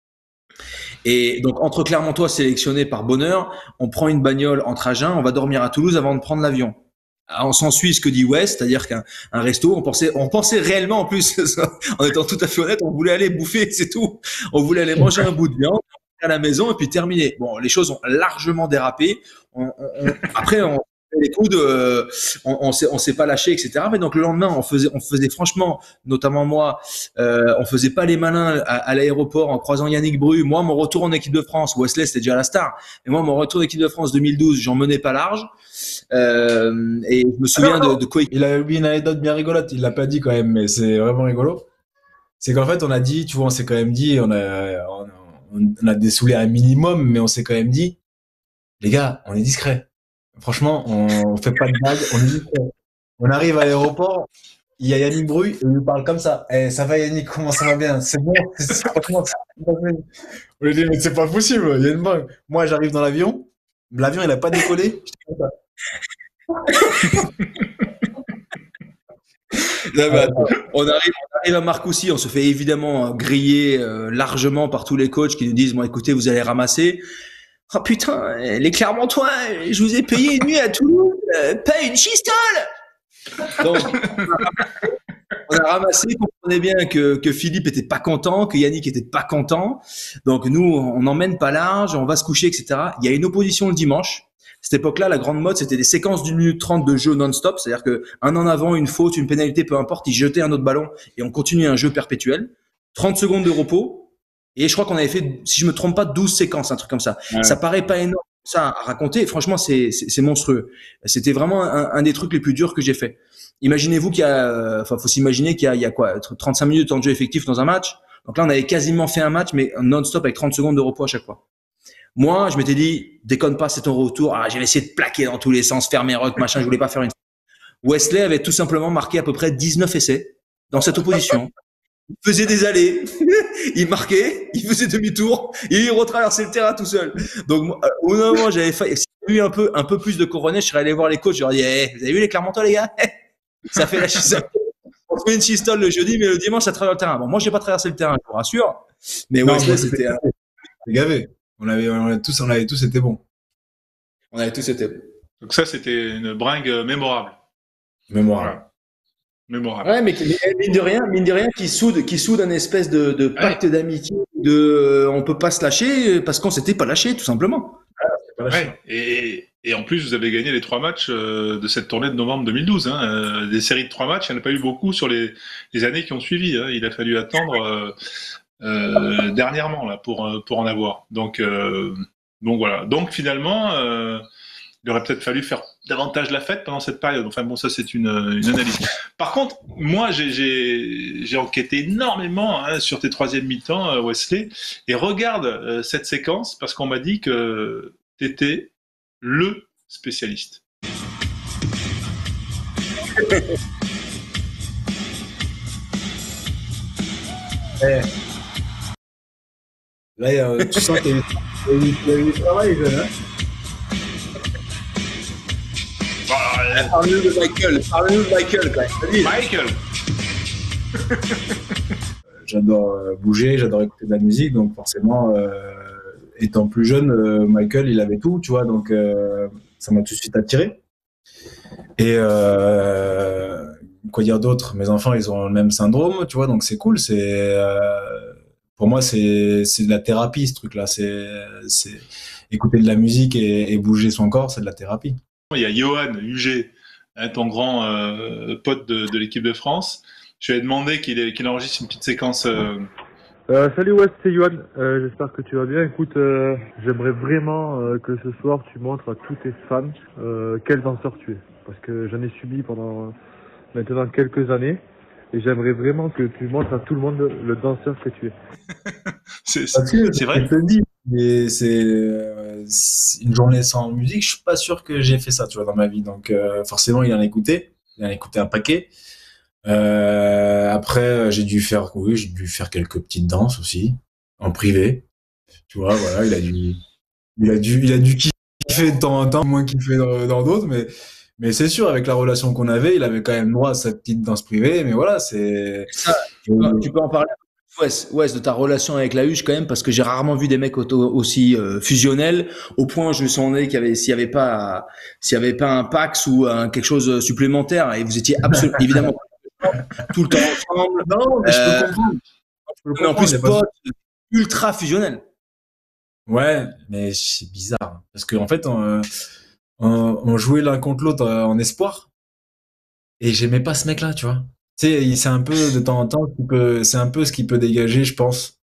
Speaker 2: Et donc, entre Clermontois sélectionné par bonheur, on prend une bagnole entre Agen, on va dormir à Toulouse avant de prendre l'avion. On s'ensuit ce que dit West, c'est-à-dire qu'un resto, on pensait réellement, en plus, en étant tout à fait honnête, on voulait aller bouffer, c'est tout. On voulait aller manger un bout de viande à la maison et puis terminer. Bon, les choses ont largement dérapé. Après, on fait les coudes, on s'est pas lâché, etc. Mais donc le lendemain, on faisait franchement, notamment moi, on faisait pas les malins à l'aéroport en croisant Yannick Bru. Moi, mon retour en équipe de France, Wesley c'était déjà la star. Et moi, mon retour en équipe de France 2012, j'en menais pas large. Et je me souviens de quoi.
Speaker 3: Il a oublié une anecdote bien rigolote. Il l'a pas dit quand même, mais c'est vraiment rigolo. C'est qu'en fait, on a dit, tu vois, on s'est quand même dit, on a dessoulé un minimum, mais on s'est quand même dit, les gars, on est discret. Franchement, on fait pas de blagues, on est discret. On arrive à l'aéroport, il y a Yannick Bru, et il nous parle comme ça. Eh, ça va Yannick, comment ça va bien? C'est bon? Franchement, on lui dit, mais c'est pas possible, il y a une blague. Moi, j'arrive dans l'avion, il a pas décollé.
Speaker 2: Là, on arrive à Marcoussis, on se fait évidemment griller largement par tous les coachs qui nous disent, bon, écoutez, vous allez ramasser. Oh putain, les Clermontois, je vous ai payé une nuit à Toulouse, pas une chistole. Donc, On a ramassé, on comprenait bien que Philippe était pas content, que Yannick était pas content. Donc nous, on n'emmène pas large, on va se coucher, etc. Il y a une opposition le dimanche. Cette époque-là, la grande mode, c'était des séquences d'une minute 30 de jeu non-stop. C'est-à-dire que un en avant, une faute, une pénalité, peu importe, ils jetaient un autre ballon et on continuait un jeu perpétuel. 30 secondes de repos. Et je crois qu'on avait fait, si je me trompe pas, 12 séquences, un truc comme ça.
Speaker 1: Ouais.
Speaker 2: Ça paraît pas énorme, ça, à raconter. Franchement, c'est monstrueux. C'était vraiment un des trucs les plus durs que j'ai fait. Imaginez-vous qu'il y a, faut s'imaginer qu'il y a quoi, 35 minutes de temps de jeu effectif dans un match. Donc là, on avait quasiment fait un match, mais non-stop avec 30 secondes de repos à chaque fois. Moi, je m'étais dit, déconne pas, c'est ton retour. Ah, j'allais essayer de plaquer dans tous les sens, faire mes rucks, machin. Je voulais pas faire une. Wesley avait tout simplement marqué à peu près 19 essais dans cette opposition. Il faisait des allées, il marquait, il faisait demi-tour, et il retraversait le terrain tout seul. Donc, moi, au bout d'un moment, j'avais failli, si j'avais eu un peu plus de couronné, je serais allé voir les coachs, je leur ai dit, vous avez vu les Clermontois, les gars? Ça fait la ça. On fait une chistole le jeudi, mais le dimanche, ça traverse le terrain. Bon, moi, j'ai pas traversé le terrain, je vous rassure. Mais
Speaker 3: Non,
Speaker 2: Wesley, c'était
Speaker 3: gavé. On avait tous été bons.
Speaker 2: on avait tous été.
Speaker 1: Donc ça, c'était une bringue mémorable.
Speaker 3: Mémorable.
Speaker 1: Voilà. Mémorable.
Speaker 2: Ouais, mais mine de rien, qui soude un espèce de pacte d'amitié, on peut pas se lâcher parce qu'on s'était pas lâché, tout simplement.
Speaker 1: Ouais. Et en plus, vous avez gagné les 3 matchs de cette tournée de novembre 2012. Hein. Des séries de 3 matchs, il n'y en a pas eu beaucoup sur les années qui ont suivi. Hein. Il a fallu attendre dernièrement là pour en avoir. Donc voilà. Donc finalement, il aurait peut-être fallu faire davantage la fête pendant cette période. Enfin bon, ça c'est une analyse. Par contre, moi j'ai enquêté énormément sur tes troisièmes mi-temps, Wesley, et regarde cette séquence parce qu'on m'a dit que t'étais le spécialiste.
Speaker 3: Là, tu sens qu'il y a eu du travail, jeune, hein.
Speaker 2: Parle-nous de Michael, quand même. Vas-y.
Speaker 1: Michael.
Speaker 3: J'adore bouger, j'adore écouter de la musique, donc forcément, étant plus jeune, Michael, il avait tout, tu vois, donc ça m'a tout de suite attiré. Et quoi dire d'autre? Mes enfants, ils ont le même syndrome, tu vois, donc c'est cool. Pour moi, c'est de la thérapie, ce truc-là. C'est écouter de la musique et bouger son corps, c'est de la thérapie.
Speaker 1: Il y a Johan Huget, hein, ton grand pote de l'équipe de France. Je lui ai demandé qu'il enregistre une petite séquence.
Speaker 5: Salut West, c'est Johan. J'espère que tu vas bien. Écoute, j'aimerais vraiment que ce soir tu montres à tous tes fans quel danseur tu es. Parce que j'en ai subi pendant maintenant quelques années. Et j'aimerais vraiment que tu montres à tout le monde le danseur que tu es.
Speaker 1: C'est vrai.
Speaker 3: Je te le dis, mais c'est une journée sans musique. Je suis pas sûr que j'ai fait ça, tu vois, dans ma vie. Donc forcément, il en a écouté un paquet. Après, j'ai dû faire quelques petites danses aussi en privé. Tu vois, voilà, il a dû kiffer de temps en temps, moins kiffer dans d'autres, mais c'est sûr, avec la relation qu'on avait, il avait quand même droit à sa petite danse privée. Mais voilà, c'est.
Speaker 2: Ça, tu peux en parler, Wes, de ta relation avec la huche quand même, parce que j'ai rarement vu des mecs aussi fusionnels, au point où je me suis demandé s'il y avait pas un Pax ou quelque chose supplémentaire, et vous étiez absolument, évidemment, tout le temps ensemble.
Speaker 3: Non, mais je peux comprendre.
Speaker 2: Mais en plus, potes, ultra fusionnel.
Speaker 3: Ouais, mais c'est bizarre. Parce qu'en fait, on jouait l'un contre l'autre en espoir. Et j'aimais pas ce mec-là, tu vois. Tu sais, c'est un peu, de temps en temps, c'est un peu ce qui peut dégager, je pense,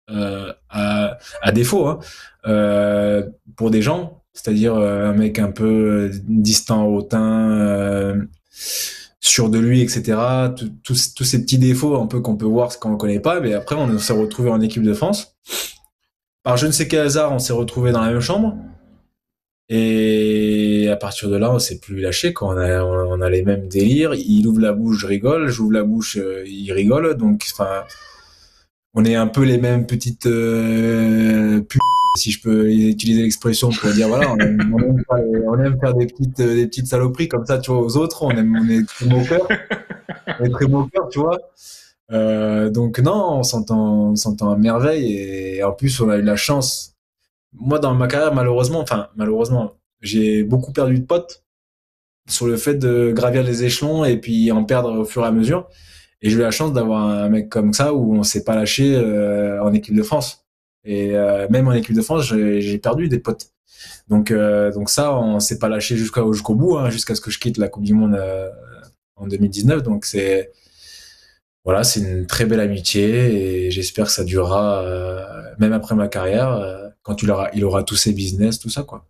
Speaker 3: à défaut, hein, pour des gens. C'est-à-dire un mec un peu distant, hautain, sûr de lui, etc. Tous ces petits défauts un peu qu'on peut voir quand on connaît pas. Mais après, on s'est retrouvé en équipe de France. Par je ne sais quel hasard, on s'est retrouvé dans la même chambre. Et à partir de là, on s'est plus lâché, quoi. On a les mêmes délires. Il ouvre la bouche, je rigole. J'ouvre la bouche, il rigole. Donc, enfin, on est un peu les mêmes petites putes, si je peux utiliser l'expression pour dire, voilà, on aime faire des petites saloperies comme ça, tu vois, aux autres. On est très moqueurs. On est très moqueurs, tu vois. Donc non, on s'entend à merveille. Et en plus, on a eu la chance. Moi, dans ma carrière, malheureusement, j'ai beaucoup perdu de potes sur le fait de gravir les échelons et puis en perdre au fur et à mesure. Et j'ai eu la chance d'avoir un mec comme ça où on s'est pas lâché en équipe de France. Et même en équipe de France, j'ai perdu des potes. Donc ça, on s'est pas lâché jusqu'au bout, hein, jusqu'à ce que je quitte la Coupe du Monde en 2019. Donc voilà, c'est une très belle amitié et j'espère que ça durera même après ma carrière, quand il aura tous ses business, tout ça, quoi.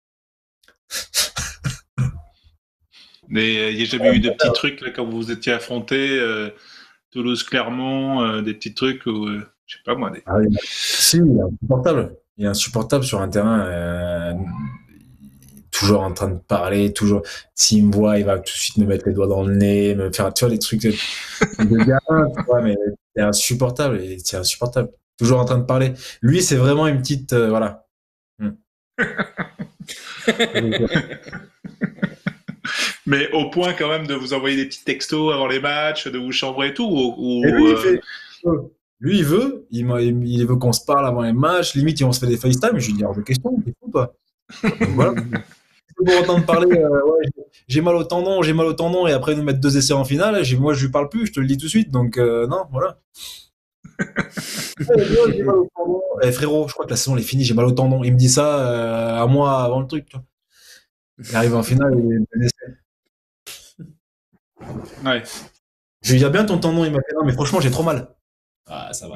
Speaker 1: Mais il n'y a jamais eu de petits trucs là, quand vous vous étiez affrontés, Toulouse-Clermont, des petits trucs où, je sais pas moi.
Speaker 3: Ah oui, si, il est insupportable. Il est insupportable sur un terrain. Toujours en train de parler, toujours. S'il me voit, il va tout de suite me mettre les doigts dans le nez, me faire, tu vois, des trucs de gamin, tu vois, mais c'est insupportable. C'est insupportable. Toujours en train de parler. Lui, c'est vraiment une petite, voilà.
Speaker 1: Mais au point quand même de vous envoyer des petits textos avant les matchs, de vous chambrer et tout, ou
Speaker 3: Et lui, il veut, il veut qu'on se parle avant les matchs. Limite, on se fait des FaceTime. Je lui dis, hors de question, t'es fou, toi. Donc, voilà. Pour entendre parler, ouais, j'ai mal au tendon, et après nous mettre 2 essais en finale, moi je lui parle plus, je te le dis tout de suite, donc non, voilà. J'ai mal au tendon. Frérot, je crois que la saison elle est finie, j'ai mal au tendon. Il me dit ça un mois avant le truc, tu vois. Il arrive en finale, il est 2 essais.
Speaker 1: Ouais.
Speaker 3: Je lui dis, ah bien ton tendon, il m'a fait non, mais franchement, j'ai trop mal. Ah, ça va.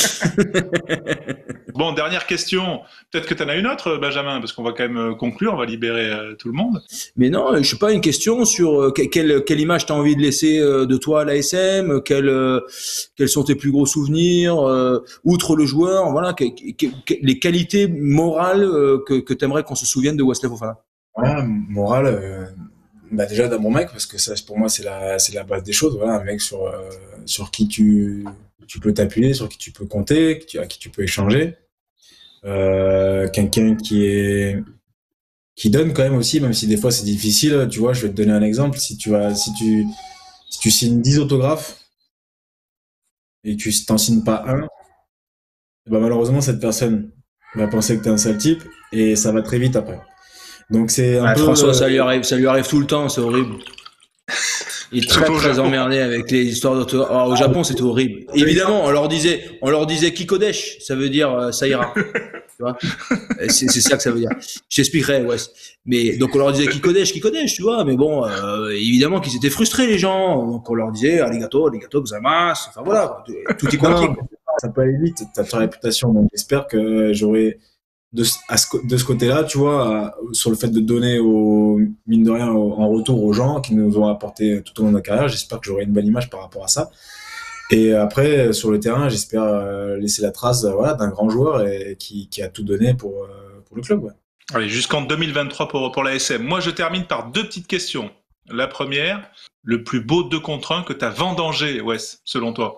Speaker 1: Bon, dernière question. Peut-être que tu en as une autre, Benjamin, parce qu'on va quand même conclure, on va libérer tout le monde.
Speaker 2: Mais non, je sais pas, une question sur quelle image tu as envie de laisser de toi à l'ASM, quels sont tes plus gros souvenirs, outre le joueur, voilà, les qualités morales que tu aimerais qu'on se souvienne de Wesley Fofana.
Speaker 3: Ouais, morale, bah déjà d'un bon mec, parce que ça, pour moi, c'est la base des choses. Voilà, un mec sur qui tu peux t'appuyer, sur qui tu peux compter, à qui tu peux échanger. Quelqu'un qui donne quand même aussi, même si des fois c'est difficile. Tu vois, je vais te donner un exemple. Si tu signes 10 autographes et que tu t'en signes pas un, bah malheureusement cette personne va penser que t'es un sale type et ça va très vite après. Donc c'est un peu.
Speaker 2: François, ça lui arrive tout le temps, c'est horrible. Il est très emmerdé avec les histoires d'autographes. Alors, au Japon, c'était horrible. Évidemment, on leur disait Kikodesh, ça veut dire ça ira. Tu vois, c'est ça que ça veut dire. Je t'expliquerai, ouais. Mais donc on leur disait Kikodesh, tu vois. Mais bon, évidemment qu'ils étaient frustrés les gens. Donc on leur disait arigato gozaimasu. Enfin voilà, tout est compris.
Speaker 3: Ça peut aller vite. T'as ta réputation. Donc j'espère que j'aurai de ce côté-là, tu vois, sur le fait de donner mine de rien en retour aux gens qui nous ont apporté tout au long de notre carrière. J'espère que j'aurai une bonne image par rapport à ça. Et après, sur le terrain, j'espère laisser la trace voilà, d'un grand joueur et qui a tout donné pour le club. Ouais.
Speaker 1: Allez, jusqu'en 2023 pour la SM. Moi, je termine par 2 petites questions. La première, le plus beau 2 contre 1 que tu as vendangé, Wes, selon toi.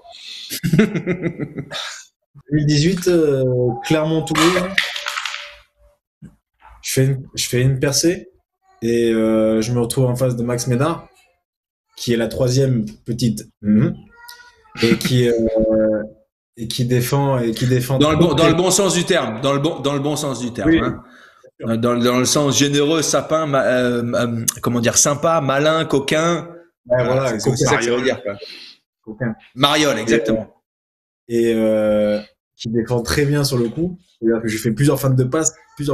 Speaker 3: 2018, Clermont-Toulouse. Je fais une percée et je me retrouve en face de Max Ménard, qui est la 3e petite et qui défend
Speaker 2: dans le bon sens du terme, dans le bon sens du terme. Oui. Hein. Dans le sens généreux, sapin, comment dire, sympa, malin, coquin.
Speaker 3: Ouais, voilà,
Speaker 2: c'est ça que ça veut dire. Coquin. Mariole, exactement.
Speaker 3: Et qui défend très bien sur le coup. C'est-à-dire que j'ai fait plusieurs fins de passe.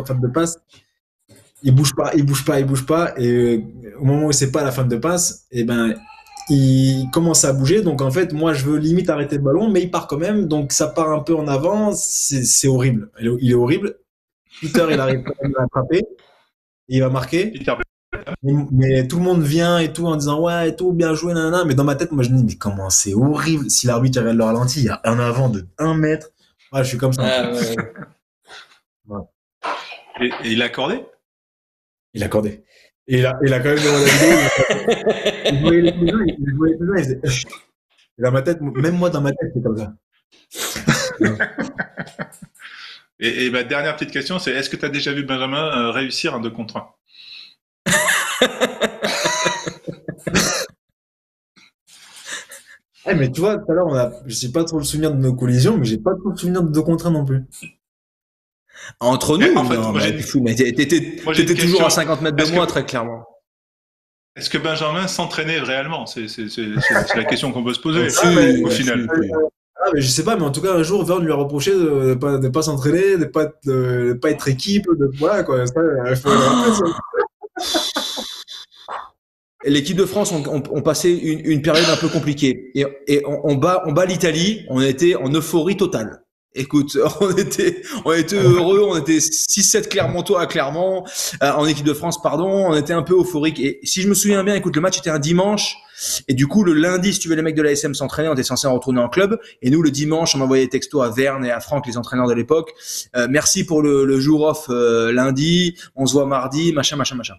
Speaker 3: Il bouge pas. Et au moment où c'est pas la fin de passe, et ben il commence à bouger. Donc en fait, moi je veux limite arrêter le ballon, mais il part quand même. Donc ça part un peu en avant. C'est horrible. Il est horrible. Peter, il arrive quand même à l'attraper. Il va marquer. Mais tout le monde vient et tout en disant ouais et tout bien joué nanana. Mais dans ma tête, moi je me dis mais comment c'est horrible. Si l'arbitre regarde le ralenti, il y a un avant de 1 mètre. Ouais, je suis comme ça.
Speaker 1: Ouais. Et il a accordé?
Speaker 3: Il a accordé. Et il a quand même demandé la vidéo. Il voyait les coups, il faisait. Et dans ma tête, même moi dans ma tête, c'est comme ça.
Speaker 1: Et ma dernière petite question, c'est est-ce que tu as déjà vu Benjamin réussir un 2 contre 1?
Speaker 3: Hey, mais tu vois, tout à l'heure, je sais pas trop le souvenir de nos collisions, mais j'ai pas trop le souvenir de 2 contre 1 non plus.
Speaker 2: Entre nous, en fait, non, t'es fou, mais t'étais toujours à 50 mètres de moi, très clairement.
Speaker 1: Est-ce que Benjamin s'entraînait réellement? C'est la question qu'on peut se poser au final.
Speaker 3: Ah, mais je sais pas, mais en tout cas, un jour, Verne lui a reproché de pas s'entraîner, de pas être équipe, voilà, quoi. Ça, il faut le rappeler, ça.
Speaker 2: L'équipe de France ont passé une période un peu compliquée et on bat l'Italie. On était en euphorie totale. Écoute, on était heureux, on était 6-7 Clermontois à Clermont, en équipe de France, pardon, on était un peu euphorique. Et si je me souviens bien, écoute, le match était un dimanche, et du coup, le lundi, si tu veux, les mecs de l'ASM s'entraînaient, on était censé en retourner en club, et nous, le dimanche, on envoyait des textos à Verne et à Franck, les entraîneurs de l'époque, merci pour le jour off lundi, on se voit mardi, machin.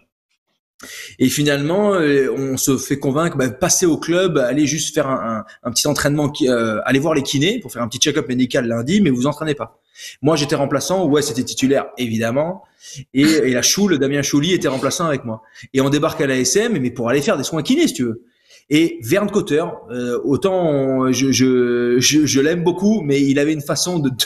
Speaker 2: Et finalement, on se fait convaincre, passer au club, aller juste faire un petit entraînement, aller voir les kinés pour faire un petit check-up médical lundi, mais vous entraînez pas. Moi, j'étais remplaçant, ouais, c'était titulaire, évidemment. Et la Choule, Damien Chouli était remplaçant avec moi. Et on débarque à l'ASM, mais pour aller faire des soins kinés, si tu veux. Et Verne Cotter, autant je l'aime beaucoup, mais il avait une façon de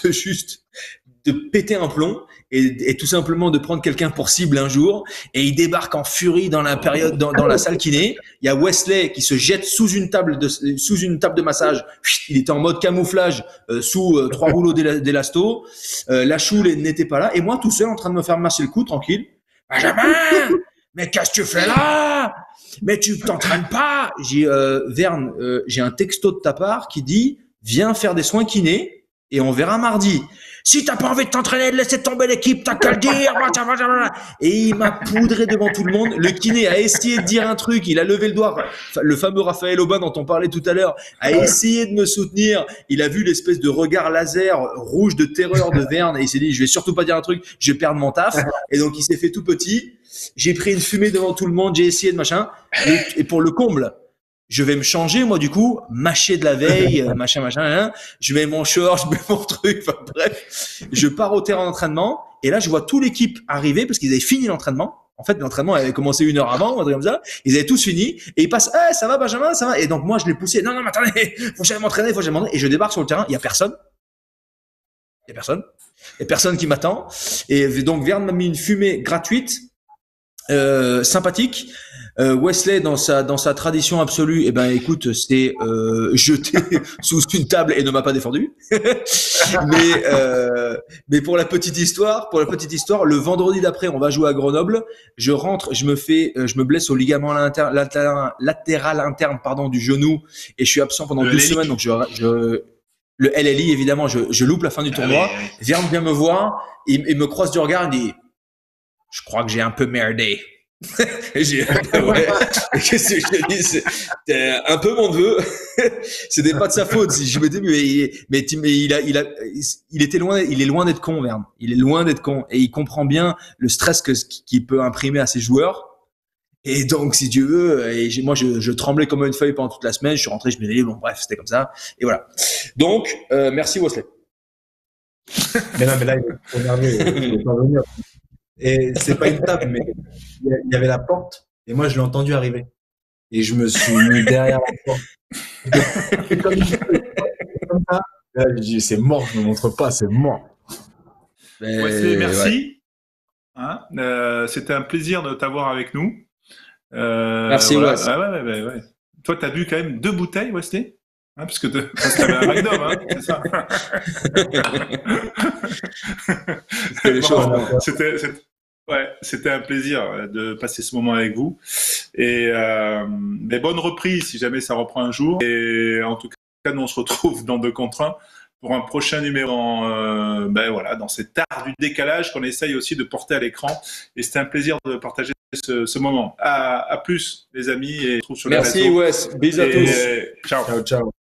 Speaker 2: péter un plomb et tout simplement de prendre quelqu'un pour cible un jour, et il débarque en furie dans la période dans la salle kiné. Il y a Wesley qui se jette sous une table de massage. Il était en mode camouflage sous 3 rouleaux d'élasto. La Choule n'était pas là, et moi tout seul en train de me faire masser le cou tranquille. Benjamin, mais qu'est-ce que tu fais là? Mais tu t'entraînes pas? J'ai Verne, j'ai un texto de ta part qui dit viens faire des soins kinés et on verra mardi. Si t'as pas envie de t'entraîner, de laisser tomber l'équipe, t'as qu'à le dire. Et il m'a poudré devant tout le monde. Le kiné a essayé de dire un truc, il a levé le doigt. Le fameux Raphaël Aubin dont on parlait tout à l'heure a essayé de me soutenir. Il a vu l'espèce de regard laser rouge de terreur de Verne et il s'est dit je vais surtout pas dire un truc, je vais perdre mon taf. Et donc il s'est fait tout petit. J'ai pris une fumée devant tout le monde, j'ai essayé de machin. Et pour le comble, je vais me changer, moi, du coup, mâcher de la veille, machin, je mets mon short, je mets mon truc, enfin, bref. Je pars au terrain d'entraînement, et là, je vois toute l'équipe arriver, parce qu'ils avaient fini l'entraînement. En fait, l'entraînement avait commencé 1 heure avant, un truc comme ça. Ils avaient tous fini, et ils passent, ça va, Benjamin, ça va? Et donc, moi, je l'ai poussé, non, mais attendez, faut que j'aille m'entraîner, et je débarque sur le terrain, il y a personne. Il y a personne qui m'attend. Et donc, Verne m'a mis une fumée gratuite, sympathique. Wesley dans sa tradition absolue, écoute, c'était jeté sous une table et ne m'a pas défendu. mais pour la petite histoire, le vendredi d'après, on va jouer à Grenoble. Je rentre, je me blesse au ligament latéral interne, du genou, et je suis absent pendant 2 semaines. Donc le LLI, évidemment, je loupe la fin du tournoi. Verne vient me voir, il me croise du regard, il dit, je crois que j'ai un peu merdé. Ouais. Qu'est-ce que je te dis, c'était un peu mon neveu. C'était pas de sa faute. Si je me dis, mais il était loin, il est loin d'être con, Verne. Il est loin d'être con et il comprend bien le stress qu'il peut imprimer à ses joueurs. Et donc, si tu veux, moi, je tremblais comme une feuille pendant toute la semaine. Je suis rentré, je me disais, bon, bref, c'était comme ça. Et voilà. Donc, merci Wesley.
Speaker 3: Mais non, mais là, il est revenir. Et c'est pas une table, mais il y avait la porte, et moi je l'ai entendu arriver. Et je me suis mis derrière la porte. Comme ça. Là, je dis, c'est mort, je me montre pas, c'est mort.
Speaker 1: Wesley, merci. Ouais. Hein, c'était un plaisir de t'avoir avec nous.
Speaker 2: Merci,
Speaker 1: Wesley. Ouais. Toi, t'as bu quand même 2 bouteilles, Wesley? Hein, parce que t'avais un Magnum, hein, c'est ça. C'était un plaisir de passer ce moment avec vous. Et bonne reprise si jamais ça reprend un jour. Et en tout cas, nous on se retrouve dans 2 contre 1 pour un prochain numéro dans cet art du décalage qu'on essaye aussi de porter à l'écran. Et c'était un plaisir de partager ce moment. À plus, les amis. Et on se retrouve sur les réseaux.
Speaker 2: Merci, Wes. Bisous à tous.
Speaker 1: Ciao.
Speaker 3: Ciao.